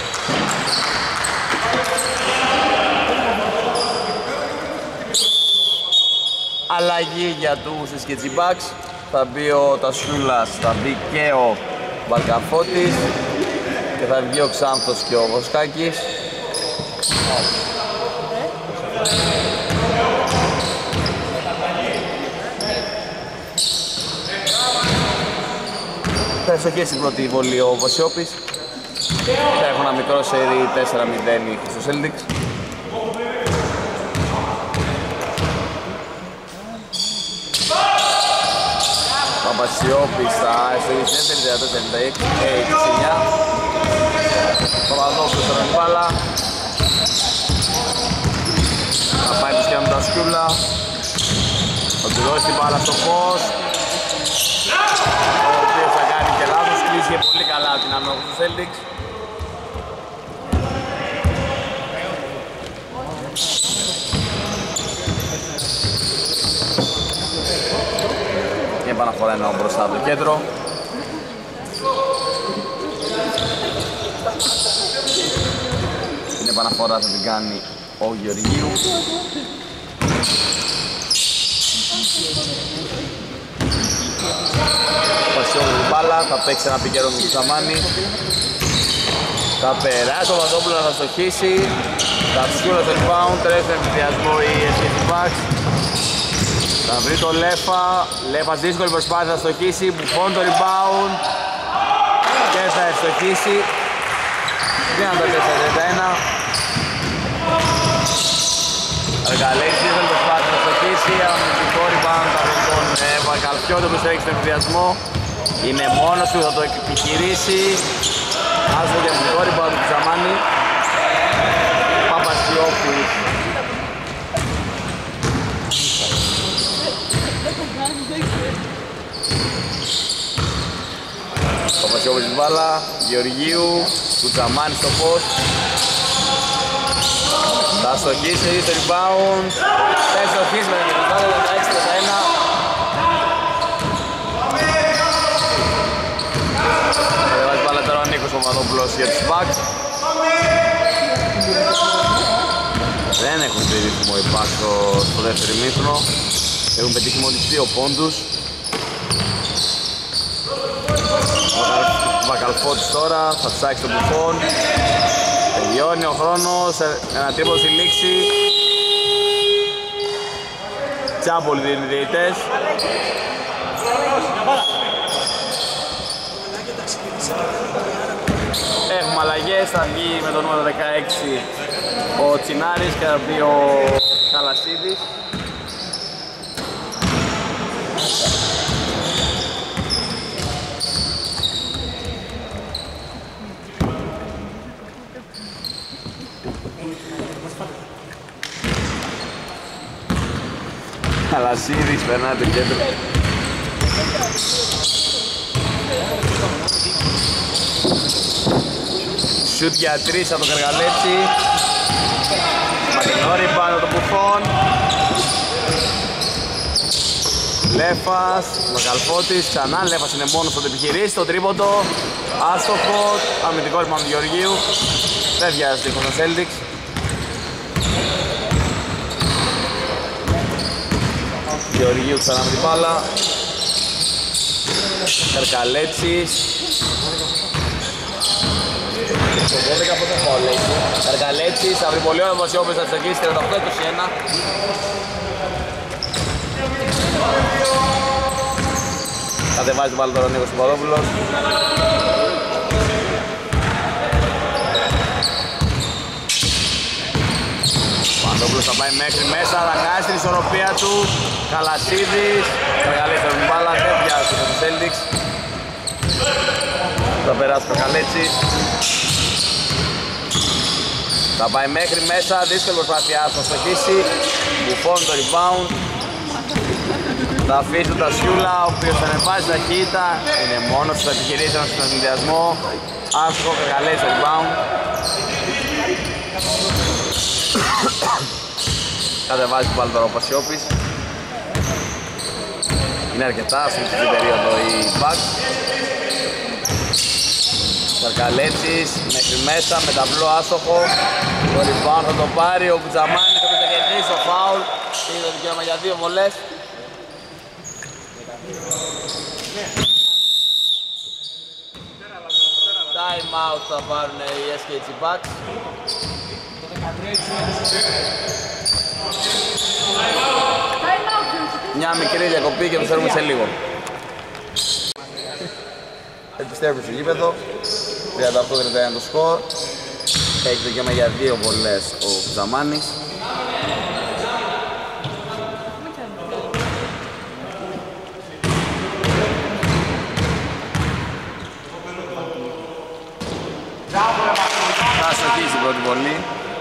Αλλαγή για τους Σκετζιμπάκς. Θα μπει ο Τασιούλας, θα μπει και ο Μπαλκαφώτης και θα βγει ο Ξάνθος και ο Βοσκάκης. Θα ευστοχίσει στην πρώτη βολή ο Βασιόπης. Θα έχουν ένα μικρό σερί 4-0 οι Χρυσοσέλντικς. Παπασιόπης θα ευστοχίσει 4-39. Παπαδόπουλος στον μπάλα. Θα πάει τους και με τα σκούλα. Θα του δώσει την μπάλα στο φως. Ο οποίος θα κάνει και λάθος, κλείσει πολύ καλά την ανόχωση του Celtics. Και επαναφορά εννοώ μπροστά από το κέντρο. Την επαναφορά θα την κάνει ο Γεωργίου. Πασιόγλου μπάλα, θα παίξει ένα πικέρο με Κουτσαμάνη. Θα περάσει, ο Βαδόπουλος θα στοχίσει. Θα ψυχούλα στο rebound, τρέχει με ενθουσιασμό η Σκετζιμπάκς. Θα βρει το Λέφα, Λέφας δύσκολη προσπάθεια θα στοχίσει, Μπουφόν το rebound και θα ευστοχίσει. 34-31. Αργαλέξης δύσκολη προσπάθεια θα στοχίσει, αμυντικό rebound από τον Βακαλφιώτο που στρέχει στον ενθουσιασμό. Είναι μόνος του, θα το επιχειρήσει. Άσο και αμυντικό rebound του Κουτσαμάνη. Παπασιόπης. Παπασιόπης στην μπάλα, Γεωργίου, Κουτσαμάνη στο φως. Θα στοχίσει στο rebound. Θα στοχίσει με την μπάλα, 16-31. Θα βάζει μπάλα τώρα ο Νίκος Παπαδόπουλος για τους Bucks. Δεν έχουν πει ρυθμό οι Bucks στο δεύτερο ημίχρονο. Έχουν πετύχει μόλις 2 πόντους. Βακαλφώτης τώρα, θα ψάξει τον Μπουφόν. Τελειώνει ο χρόνος, ένα τρίποντο στη λήξη. Τσάμπολοι δίνουν οι διαιτητές. Έχουμε αλλαγές, θα βγει με το νούμερο 16 ο Τσινάρης και θα βγει ο Καλασίδης. Καλασίδης περνάει το κέντρο. Σουτ για 3 από τον Καργαλέτσι. Μακρινόρι πάνω τον Μπουφόν. Λέφας, Μακαλφώτης, ξανά Λέφας είναι μόνος στο επιχειρήσει, το τρίποντο. Άστοχο, αμυντικό ρήμα του Γεωργίου. Δεν βιάζεται ο Celtics. Γεωργίου ξανά με την μπάλα. Καρκαλέτσης. Το 12 από το φάουλ έχει. Καρκαλέτσης, θα βρει πολύ ωραίο Βασιόπης, θα στοχίσει 38-21. Κατεβάζει την μπάλα τώρα ο Νίκος Παπαδόπουλος. Μανδόπουλος θα πάει μέχρι μέσα, θα χάσει την ισορροπία του. Καλασίδης, μεγαλύτερο την μπάλα, δεν πιάζει το Celtics. Θα περάσει το Καλέτσης. Θα πάει μέχρι μέσα, δύσκολη προσπάθειά θα στοχίσει. Μπουφόν το rebound. Θα αφήσει τον Τασιούλα, ο οποίος θα ανεβάζει ταχύτητα. Είναι μόνος που θα επιχειρήσει έναν συνδυασμό. Άστοχο και Καλέτσης το rebound. Κατεβάζει πάλι τώρα ο Πασιόπης. Είναι αρκετά στην αυτή περίοδο οι Bucks. Καρκαλέτσης μέχρι μέσα με ταυλό άστοχο. Το rebound θα το πάρει ο Κουτζαμάνης, θα κερδίσει το φάουλ. Είναι το δικαίωμα για 2 βολές. Time out θα πάρουν οι SKC Bucks. Μια μικρή διακοπή και επιστρέφουμε σε λίγο. Επιστρέφουμε στο γήπεδο. 38-31 το σκορ. Έχει δικαίωμα για 2 βολές ο Ζαμάνης. Θα στοχίσει η πρώτη βολή.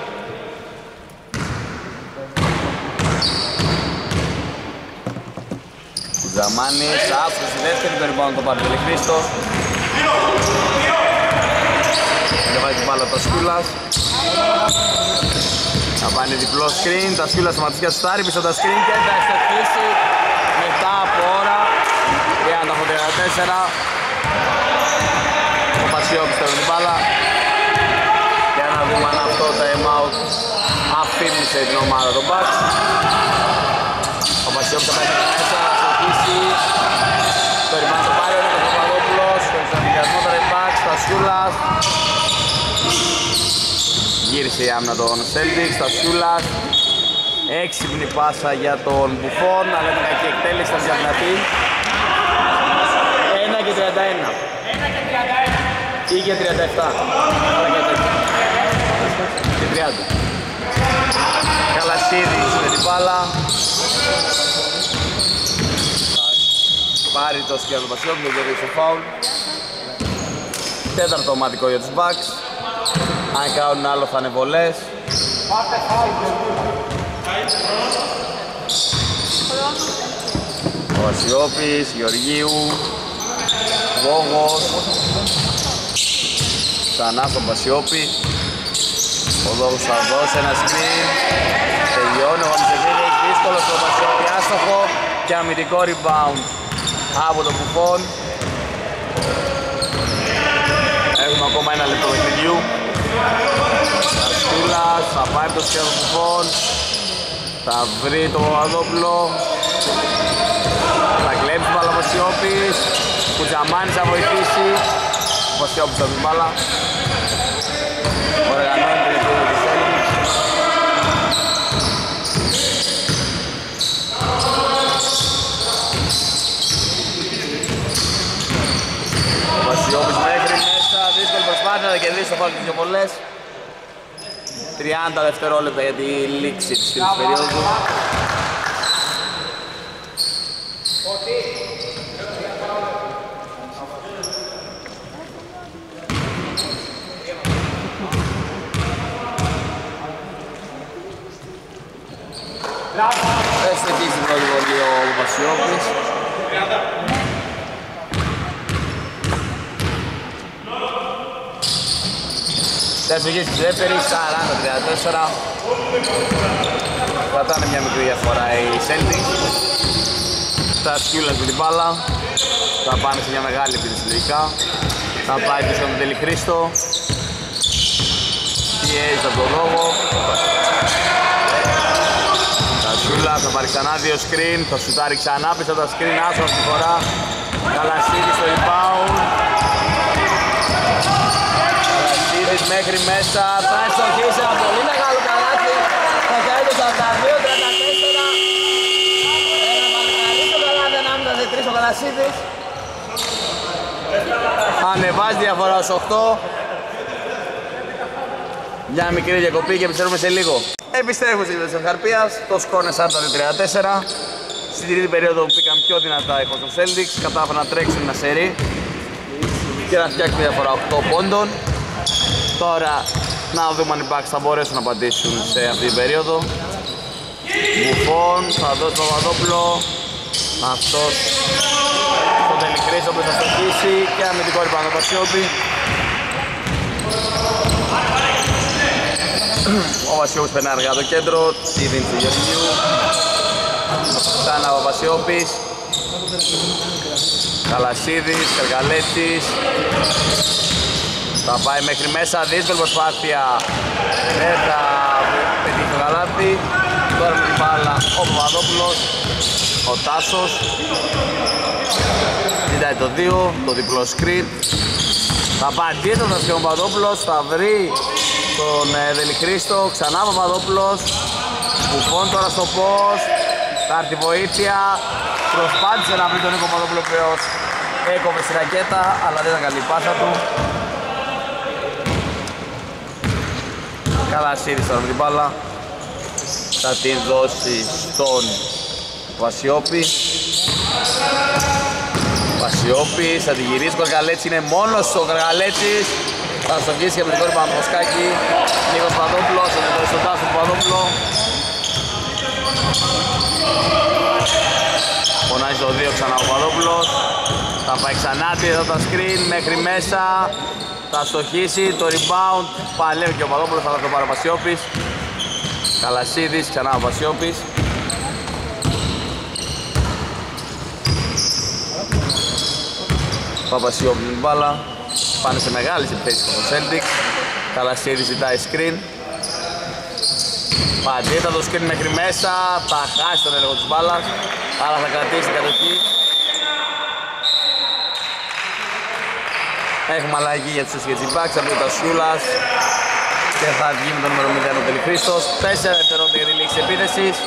Ζαμάνης, άσχος στη δεύτερη, το rebound το πάρει Τελεχρήστος. Δεν βάζει την μπάλα το Σκούλας. Θα πάνε διπλό screen, τα Σκούλας σωματιστικά στάρει πίσω τα screen και θα στοχίσει μετά από ώρα. 30-34. Ο Πασιόπης τώρα την μπάλα. Για να δούμε αν αυτό το time out αφήνισε την ομάδα των Bucks. Ο Πασιόπης θα πάει μέσα. Το rebound το πάρει ο Παπαδόπουλος, στο εξαντικιασμό των Bucks, τα Σιούλας. Γύρισε η άμυνα των Celtics, τα Σιούλας. Έξυπνη πάσα για τον Μπουφόν, αλλά είναι κακή εκτέλεση, θα διαδυνατεί. 1 και 31. Ή και 37. Αλλά και 30. Καλασίδης με την μπάλα. Πάρει το σκιά του Βασιλόπου, δεν κερδίσει το φάουλ. Τέταρτο ομαδικό για τους Bucks. Αν κάνουν άλλο θα είναι βολές. Ο Βασιόπης, Γεωργίου, Βόγος. Ξανά στον Βασιόπη. Ο Βόγος θα δώσει ένα screen. Τελειώνει ο Γαμισεβίδης, δύσκολο στο Βασιόπη, άστοχο και αμυντικό rebound από τον Μπουφόν. Έχουμε ακόμα 1 λεπτό παιχνιδιού. Αστούλας, θα πάει το σκέφο του Μπουφόν. Θα βρει τον Παπαδόπουλο. Θα κλέψει μπάλα ο Βασιόπης. Κουτζαμάνης θα βοηθήσει. Ο Βασιόπης θα την μπάλα. Οργανώνει την επίδοση της Celtics. Βασιόπης μέχρι μέσα, δύσκολη προσπάθεια, θα κερδίσει το φάουλ και 2 βολές. 30 δευτερόλεπτα για τη λήξη της τρίτης περίοδου. Θα συνεχίσει την πρώτη βολή ο Βασιόπης. Θα συνεχίσει τη δεύτερη, 40-34. Κρατάνε μια μικρή διαφορά οι Celtics. Τα Σκιούλας με την μπάλα. Θα πάνε σε μια μεγάλη επίθεση λογικά. Θα πάει πίσω με τον Τελεχρήστο. Πιέζει από τον λόγο. Τα Σκιούλας θα πάρει ξανά 2 screen. Θα σουτάρει ξανά πίσω τα screen. Άσο αυτή τη φορά. Καλασίδης στο rebound. Καλασίδης μέχρι μέσα. Θα εστοχίσει ένα πολύ μεγάλο καλάθι. Θα κάνει το 42-34. Ένα παλικαρίστο καλάθι ανάμεσα σε 3 ο Καλασίδης. Ανεβάζει διαφορά στους 8. Μια μικρή διακοπή και επιστρέφουμε σε λίγο. Επιστρέφουμε στη γύρω της Καρπίας. Το σκορ είναι 42-34. Στην τρίτη περίοδο που πήγαν πιο δυνατά οι Boston Celtics, κατάφεραν να τρέξουν ένα σερί και να φτιάξουν διαφορά 8 πόντων. Τώρα να δούμε αν οι Bucks θα μπορέσουν να απαντήσουν σε αυτή την περίοδο. Μπουφόν, θα δώσει τον Παπαδόπουλο. Αυτός στον Τελικρής, ο οποίος θα στοχίσει και αμυντικό rebound από Βασιόπη. Ο Βασιόπης περνάει αργά το κέντρο, τη δίνει του Γεωργίου. Ξανά ο Βασιόπης. Καλασίδης, Κεργαλέτης. Θα πάει μέχρι μέσα, δύσκολη προσπάθεια. Δεν θα πετύχει το καλάθι. Τώρα με την μπάλα ο Παπαδόπουλος, ο Τάσος. Ζητάει το 2, το διπλό screen. Θα πάει αντίθετα και ο Παπαδόπουλος, θα βρει τον Δελιχρήστο, ξανά ο Παπαδόπουλος. Μπουφόν τώρα στο post. Θα έρθει βοήθεια. Προσπάθησε να βρει τον Νίκο Παπαδόπουλο, ο οποίος έκοβε στη ρακέτα, αλλά δεν ήταν καλή η πάσα του. Καλασίδης τώρα με την μπάλα. Θα την δώσει στον Βασιόπη. Βασιόπης θα τη γυρίσει, ο Καργαλέτης είναι μόνος ο Καργαλέτης. Θα στοχίσει και με την κόρη Παναμποσκάκη. Νίκος Παπαδόπουλος, θα την δώσει στον Τάσο Παπαδόπουλο. Φωνάζει το 2 ξανά ο Παπαδόπουλος. Θα πάει ξανά εδώ τα screen μέχρι μέσα. Θα στοχίσει το rebound. Παλεύει και ο Παπαδόπουλος, θα το πάρει ο Βασιόπης. Καλασίδης, ξανά ο Βασιόπης. Παπασιόπης με την μπάλα. Πάνε σε μεγάλες επιθέσεις από το Celtics. Καλασίδης ζητάει screen. Παντήτα το screen μέχρι μέσα. Θα χάσει τον έλεγχο της μπάλας, αλλά θα κρατήσει την κατοχή. Έχουμε αλλαγή για τους Bucks από τον Τασιούλας και θα βγει με το νούμερο 0 ο Τελιχρήστος. 4 δευτερόλεπτα για τη λήξη επίθεσης.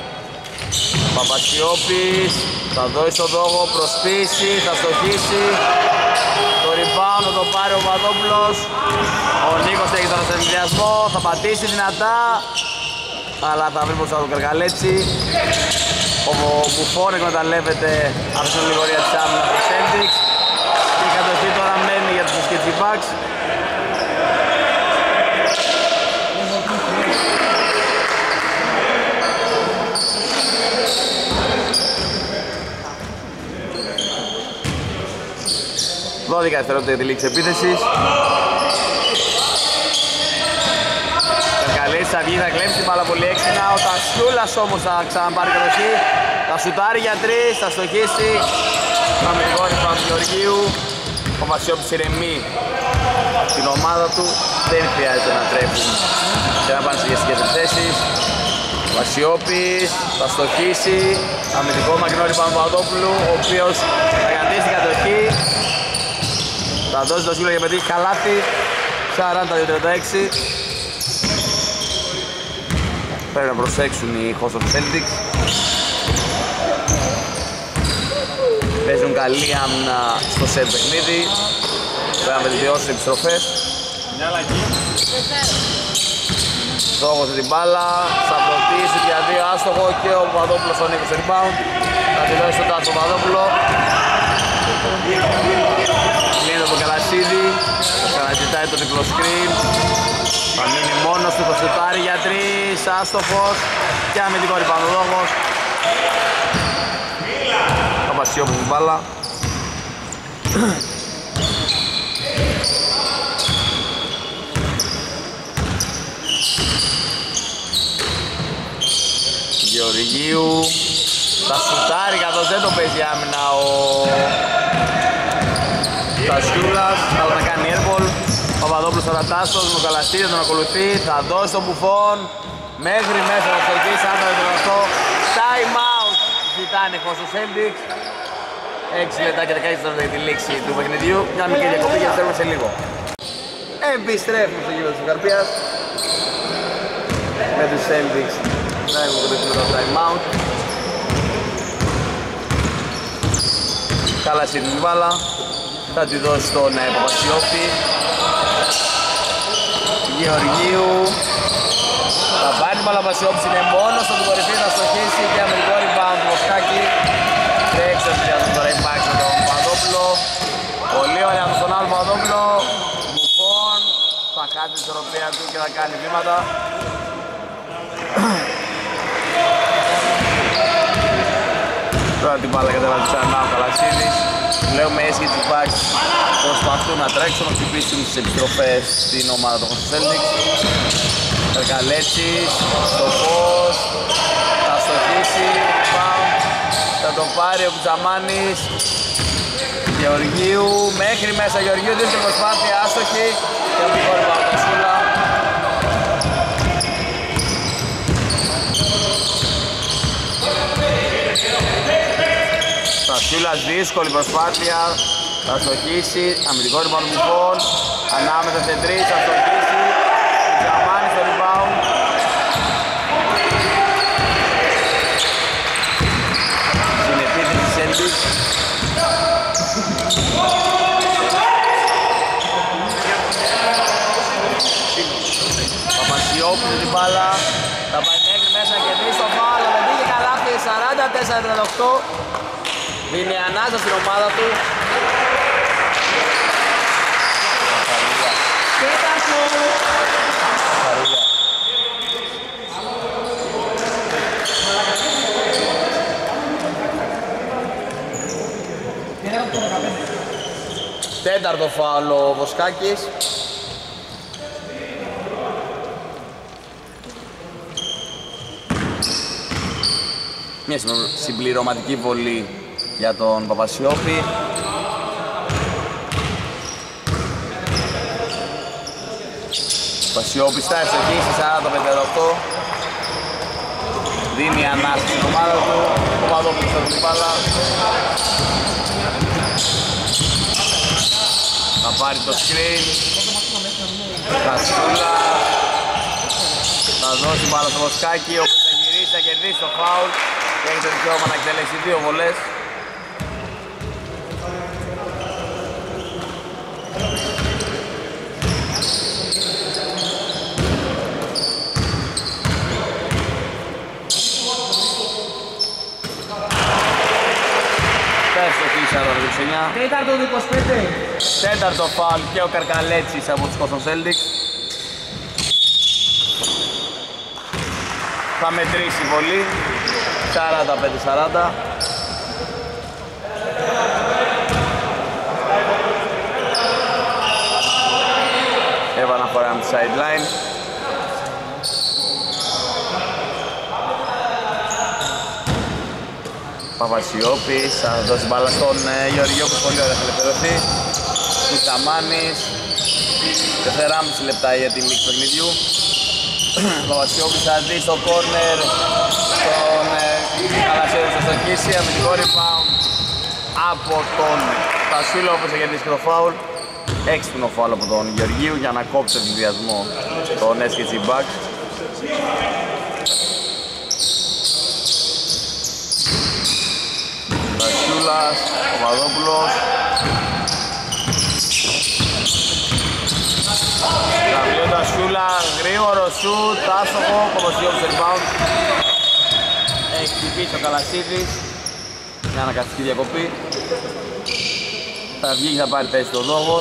Παπασιόπης θα δώσει τον Δόγο, προσπίσει, θα στοχίσει. Το rebound θα το πάρει ο Παπαδόπουλος. Ο Νίκος έχει τον συνδυασμό, θα πατήσει δυνατά, αλλά θα βρει μπροστά τον Καργαλέτσι. Ο Μπουφόν εκμεταλλεύεται αυτή την λιγορία της άμυνας του Celtics. Και η κατοχή τώρα μένει για τους Bucks. Δώδικα δευτερόλεπτα για τη λήξη επίθεσης. Καργαλέτης θα βγει, θα κλέψει την μπάλα πολύ έξυπνα. Ο Τασιούλας όμως θα ξαναπάρει κατοχή. Θα σουτάρει για 3, θα στοχίσει. Θα με την κόρη του Γεωργίου. Ο Βασιόπης ηρεμεί την ομάδα του. Δεν χρειάζεται να τρέχουν και να πάνε σε γεστικές θέσεις. Ο Βασιόπης θα στοχίσει. Αμυντικό μακρινό rebound Παπαδόπουλου, ο οποίος θα κρατήσει την κατοχή. Θα δώσει το σύλλογο για πετύχει καλάθι. 42-36. Πρέπει να προσέξουν οι Boston Celtics. Παίζουν καλή άμυνα στο σετ παιχνίδι. Πρέπει να βελτιώσουν επιστροφές. Στόχος με την μπάλα. Θα προτίσει για 2 άστοχο και ο Παπαδόπουλος στον Νίκο στο rebound. Θα τη δώσει στον Τάσο Παπαδόπουλο. Κλείνει τον Καλασίδη. Ξαναζητάει το διπλό screen. Θα μείνει μόνος του, θα σουτάρει για 3. Άστοχος και αμυντικό rebound ο Λόγος. Παπασιόπου την μπάλα. Γεωργίου θα σουτάρει καθώς δεν το παίζει άμυνα ο Τασιούλας, αλλά να κάνει airball. Ο Παπαδόπουλος τώρα Τάσος, με ο Καλαστήριος τον ακολουθεί, θα δώσει τον Μπουφόν μέχρι μέσα θα στοχίσει, αν θα δεδοθεί. Time out ζητάνε οι Boston Celtics. 6 λεπτά και 16 λεπτά για τη λήξη του παιχνιδιού. Μια μικρή διακοπή και θα θέλουμε σε λίγο. Επιστρέφουμε στο γύρο της Καρπίας με τους Celtics να έχουν κοντεύσει το time out. Καλά στην μπάλα, θα τη δώσει στον Παπασιόπη. Γεωργίου. Θα πάρει την μπάλα Παπασιόπης, είναι μόνος στον κορυφή, θα στοχίσει και αμυντικό rebound του Βοσκάκη. Τρέξε τώρα υπάρχει με τον Παπαδόπουλο. Πολύ ωραία από τον άλλο Παπαδόπουλο. Μπουφόν θα χάσει την ισορροπία του και θα κάνει βήματα. Τώρα την μπάλα κατέβαλε ξανά ο Καλασίδης. Βλέπουμε έσχη του Bucks προσπαθούν να τρέξουν, να χτυπήσουν τις επιστροφές στην ομάδα των Celtics. Καρκαλέτσης, στο φως, θα στοχίσει, θα το πάρει ο Κουτζαμάνης. Γεωργίου, μέχρι μέσα Γεωργίου, δύσκολη προσπάθεια, άστοχη και από την κόρη Παπασούλα. Στασιούλας, δύσκολη προσπάθεια, θα στοχίσει, αμυντικό rebound του Μπουφόν, ανάμεσα σε τρεις, θα στοχίσει, Κουτζαμάνης στο rebound. Στην επίθεση της Celtics. Παπασιόπουλος την μπάλα, θα πάει μέχρι μέσα και δει στο φάουλ, δεν πήγε καλά, 44-38. Δίνει ανάσα στην ομάδα του. Τέταρτο φάουλ ο Βοσκάκης. Μια συμπληρωματική βολή για τον Παπασιόπη. Παπασιόπης θα ευστοχίσει 40-58. Δίνει ανάσα στην ομάδα του. Ο Παπαδόπουλος θα την μπάλα. Θα πάρει το screen. Κασούλα. Θα δώσει μπάλα στο Βοσκάκη, ο οποίος θα γυρίσει, θα κερδίσει το φάουλ και έχει το δικαίωμα να εκτελέσει δύο βολές. Τέταρτο του 25. Τέταρτο φάουλ και ο Καρκαλέτσης από τους Boston Celtics. Θα μετρήσει βολή 45-40. Επαναφορά με τη sideline. Παπασιόπης, θα δώσει μπάλα στον Γεωργιό που πολύ ωραία θα ελευθερωθεί. Κουταμάνης, 4,5 λεπτά για τη μίξη παιχνιδιού. Παπασιόπης θα δει στο κόρνερ τον Καλασίδη θα στοχίσει, αμυντικό rebound από τον Τασίλο όπως θα κερδίσει και το φάουλ. Έξυπνο φάουλ από τον Γεωργίου για να κόψει τον συνδυασμό των SKG Bucks. Τασούλας, ο Παπαδόπουλος. Γραμμείο Τασούλα, γρήγορο σουτ, άστοχο, Παπασιόπης rebound. Έχει χτυπήσει ο Καλασίδης. Μια ανακαστική διακοπή. Θα βγει και θα πάρει θέση το Δόγος.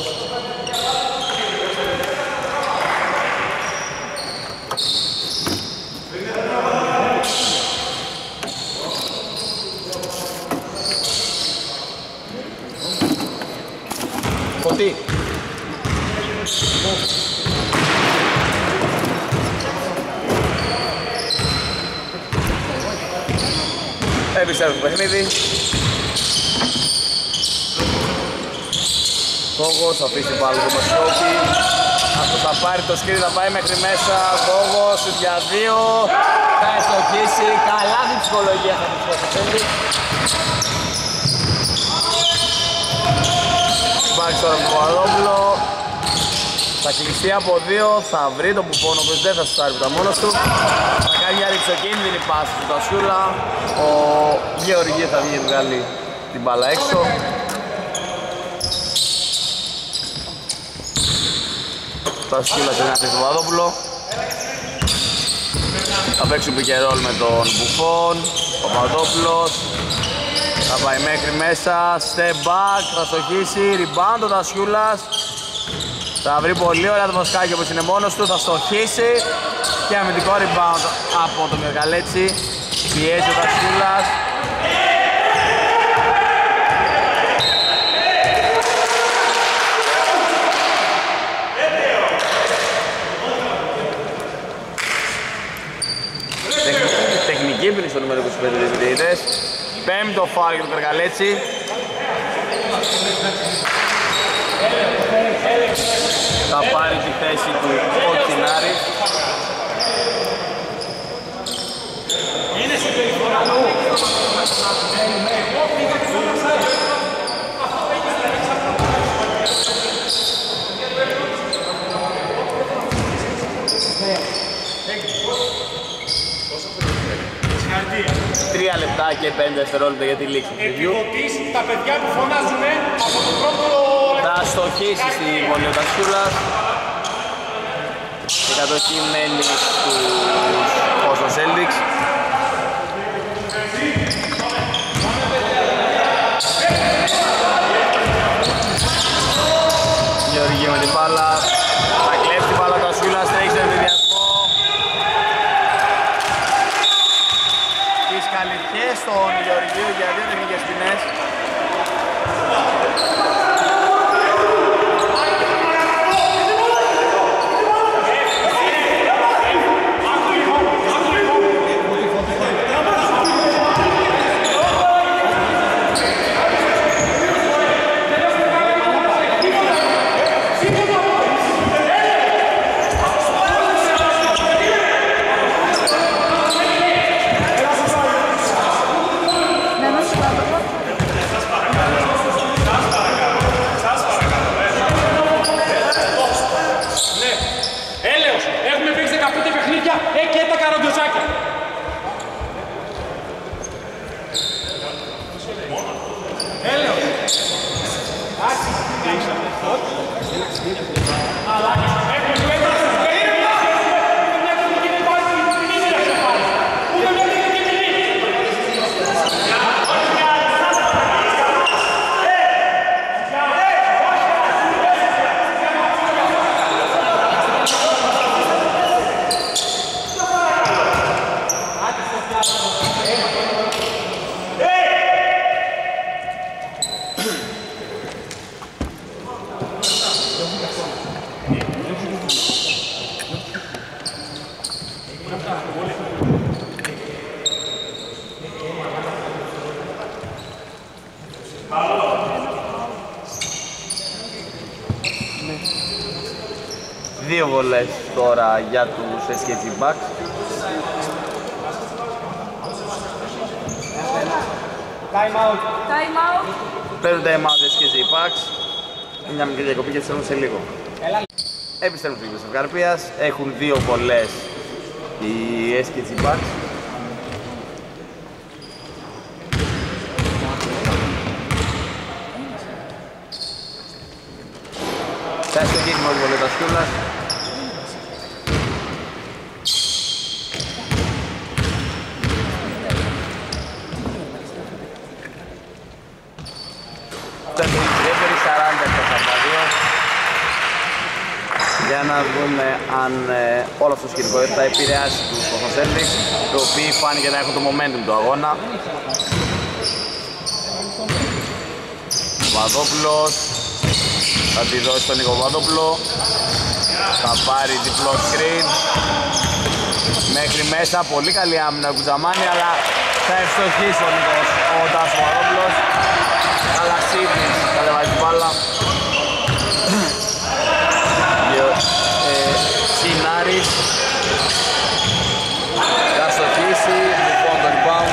Φωτή. Επιστρέφει το παιχνίδι. Δόγος θα αφήσει πάλι τον Πασιόπη. Αυτό θα πάρει το σκριν, θα πάει μέχρι μέσα. Δόγος για δύο. Θα εστοχίσει. Καλά την ψυχολογία θα την ψυχολογήσει. Υπάρχει τώρα τον Παπαδόπουλο. Θα κλειστεί από δύο, θα βρει τον Μπουφόν, ο οποίος δεν θα σουτάρει από τα μόνος του. Θα κάνει μια ρηψοκίνδυνη πάση του Τασούλα. Ο Γεωργίου θα βγει βγάλει την μπάλα έξω. Στασιούλας είναι αυτή του Παπαδόπουλο. Θα παίξουν pick and roll με τον Μπουφόν. Παπαδόπουλος θα πάει μέχρι μέσα, step back, θα στοχίσει, rebound ο Τασιούλας. Θα βρει πολύ ωραία το Βοσκάκι όπως είναι μόνος του, θα στοχίσει και αμυντικό rebound από τον Μιργαλέτσι. Πιέζει ο Τασιούλας. Τεχνική επίλυση στο νούμερο 25 της διαιτητές. Πέμπτο φάουλ για τον Μιργαλέτσι. Θα πάρει τη θέση του ο Κινάρης. Είναι συμπεριφορά του. Τρία λεπτά και 5 δευτερόλεπτα για τη λήξη του review. Τα παιδιά που φωνάζουν από τον πρώτο... Θα στοχίσει στη βολή ο Τασιούλας. Η κατοχή μένει στους Boston Celtics. Γεωργίου με την μπάλα. Θα κλέψει την μπάλα ο Τασιούλας, τρέχει σε ενδιασμό. Τις καλυφιές στον Γεωργίου για δύο τεχνικές ποινές. Και τα καρογκιόζάκια. Έλεος. Δύο βολές τώρα για τους SKG Bucks. Time out. Παίρνουν time out SKG Bucks. Μια μικρή διακοπή και επιστρέφουν σε λίγο. Επιστρέφουν στους Ευκαρπίας. Έχουν δύο βολές οι SKG Bucks. Θα στοχίσει με βολή τα Τασιούλας. Για να δούμε αν όλο αυτό το σκηνικό θα επηρεάσει τους Boston Celtics, οι οποίοι φάνηκε να έχουν το momentum του αγώνα. Παπαδόπουλος θα τη δώσει στον Νίκο Παπαδόπουλο, θα πάρει διπλό screen μέχρι μέσα, πολύ καλή άμυνα ο Κουτζαμάνη, αλλά θα ευστοχίσει ο Τάσος Παπαδόπουλος. Καλασίδης κατεβάζει την μπάλα. Σινάρης θα στοχίσει, λοιπόν το rebound.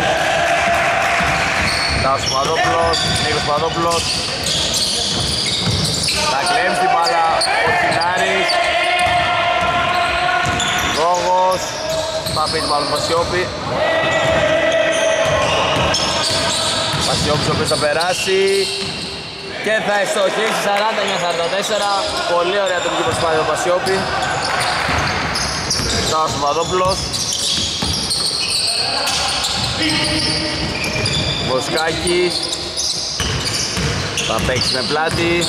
Τάσος Παπαδόπουλος, Νίκος Παπαδόπουλος. Θα κλέψει την μπάλα ο Σινάρης. Λόγος, θα πει την μπάλα του Πασιόπη. Πασιόπης ο οποίος θα περάσει. Και θα εστοχίσει 49-44. Πολύ ωραία τοπική προσπάθεια του Πασιόπη. Τάσος Παπαδόπουλος. Βοσκάκης. Θα παίξει με πλάτη.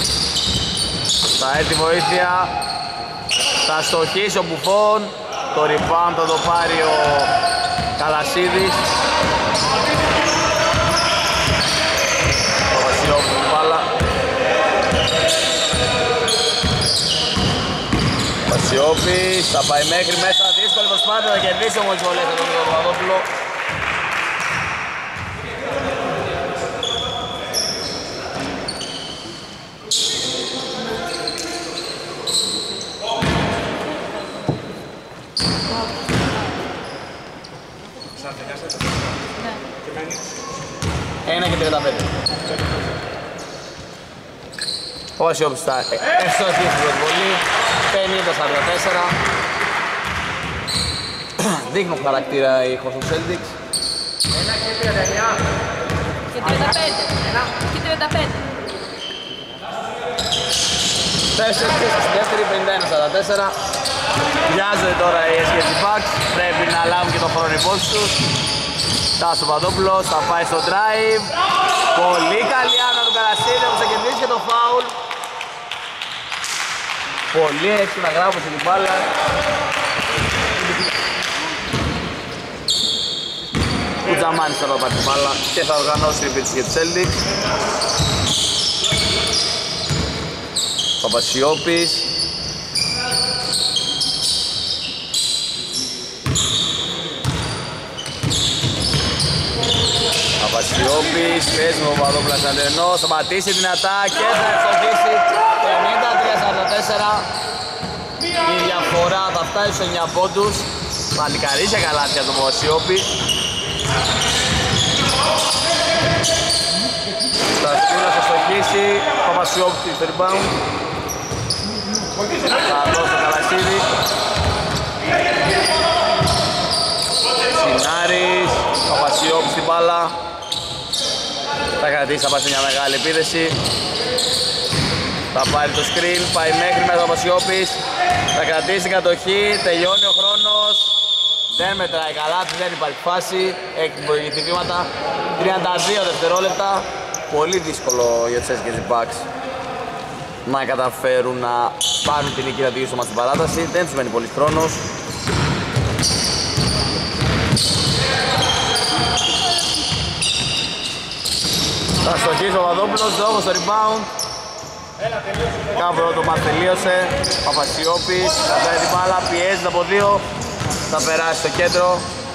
Θα έρθει βοήθεια. Θα στοχίσει ο Μπουφόν. Το rebound θα το πάρει ο Καλασίδης. Ο Βασιλόπουλος μπάλα. Βασιόπης θα πάει μέχρι μέσα. Δύσκολη προσπάθεια, θα κερδίσει όμως τις βολές από τον Παπαδόπουλο. Ένα και 35. Ο Βασιόπης θα ευστοχίσει την προσβολή. 50-44. Δείχνουν χαρακτήρα οι Houston Celtics. 1 και 39. Και 35. Και 35. 4 και στη δεύτερη, 51-44. Βιάζονται τώρα οι SKT Bucks. Πρέπει να λάβουν και τον χρόνο υπόψη τους. Τάσος Παπαδόπουλος θα πάει στο drive. Πολύ καλή άμυνα του Καρασίδη, όμως θα κερδίσει και το foul. Πολύ έξω να γράψει την μπάλα. Ο Τζαμάνης θα πάρει την μπάλα και θα οργανώσει την επίθεση για τους Celtics. Παπασιόπης. Παπασιόπης, παίζει με τον Παπαδόπουλο Σαντενό, σταματήσει δυνατά και θα ευστοχίσει 53-44. Η διαφορά θα φτάσει στους 9 πόντους. Παλικαρίσια καλάθια τον Παπασιόπη. Στασκούλα θα στοχίσει, Παπασιόπης στο rebound. Θα δώσει το Καλασίδη. Συνάρης, Παπασιόπης στην μπάλα. Θα κρατήσει, θα πάει σε μια μεγάλη επίθεση. Θα πάρει το screen, πάει μέχρι μέσα ο Παπασιόπης. Θα κρατήσει την κατοχή, τελειώνει ο χρόνος. Δεν μετράει καλά, δεν υπάρχει φάση. Έχει την προηγηθεί βήματα. 32 δευτερόλεπτα. Πολύ δύσκολο για τους SKT Bucks να καταφέρουν να πάρουν την νίκη να τηγήσουν μας στην παράταση. Δεν τους μένει πολύς χρόνος. Θα στοχίσει ο Παπαδόπουλος, λόγω στο rebound. Κάπου εδώ το μάτς τελείωσε. Παπασιόπης, θα κάνει την μπάλα, πιέζει από δύο. Θα περάσει στο κέντρο.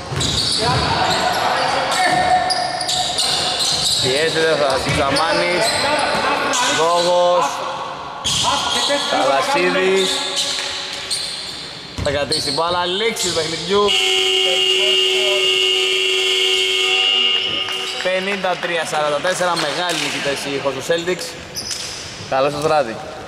Πιέζεται, θα Ζαμάνης. Λόγος. Καλασίδης. Θα κρατήσει την μπάλα, λήξη του παιχνιδιού. 53-44, μεγάλη νικητές οι Houston Celtics. Καλό σας βράδυ.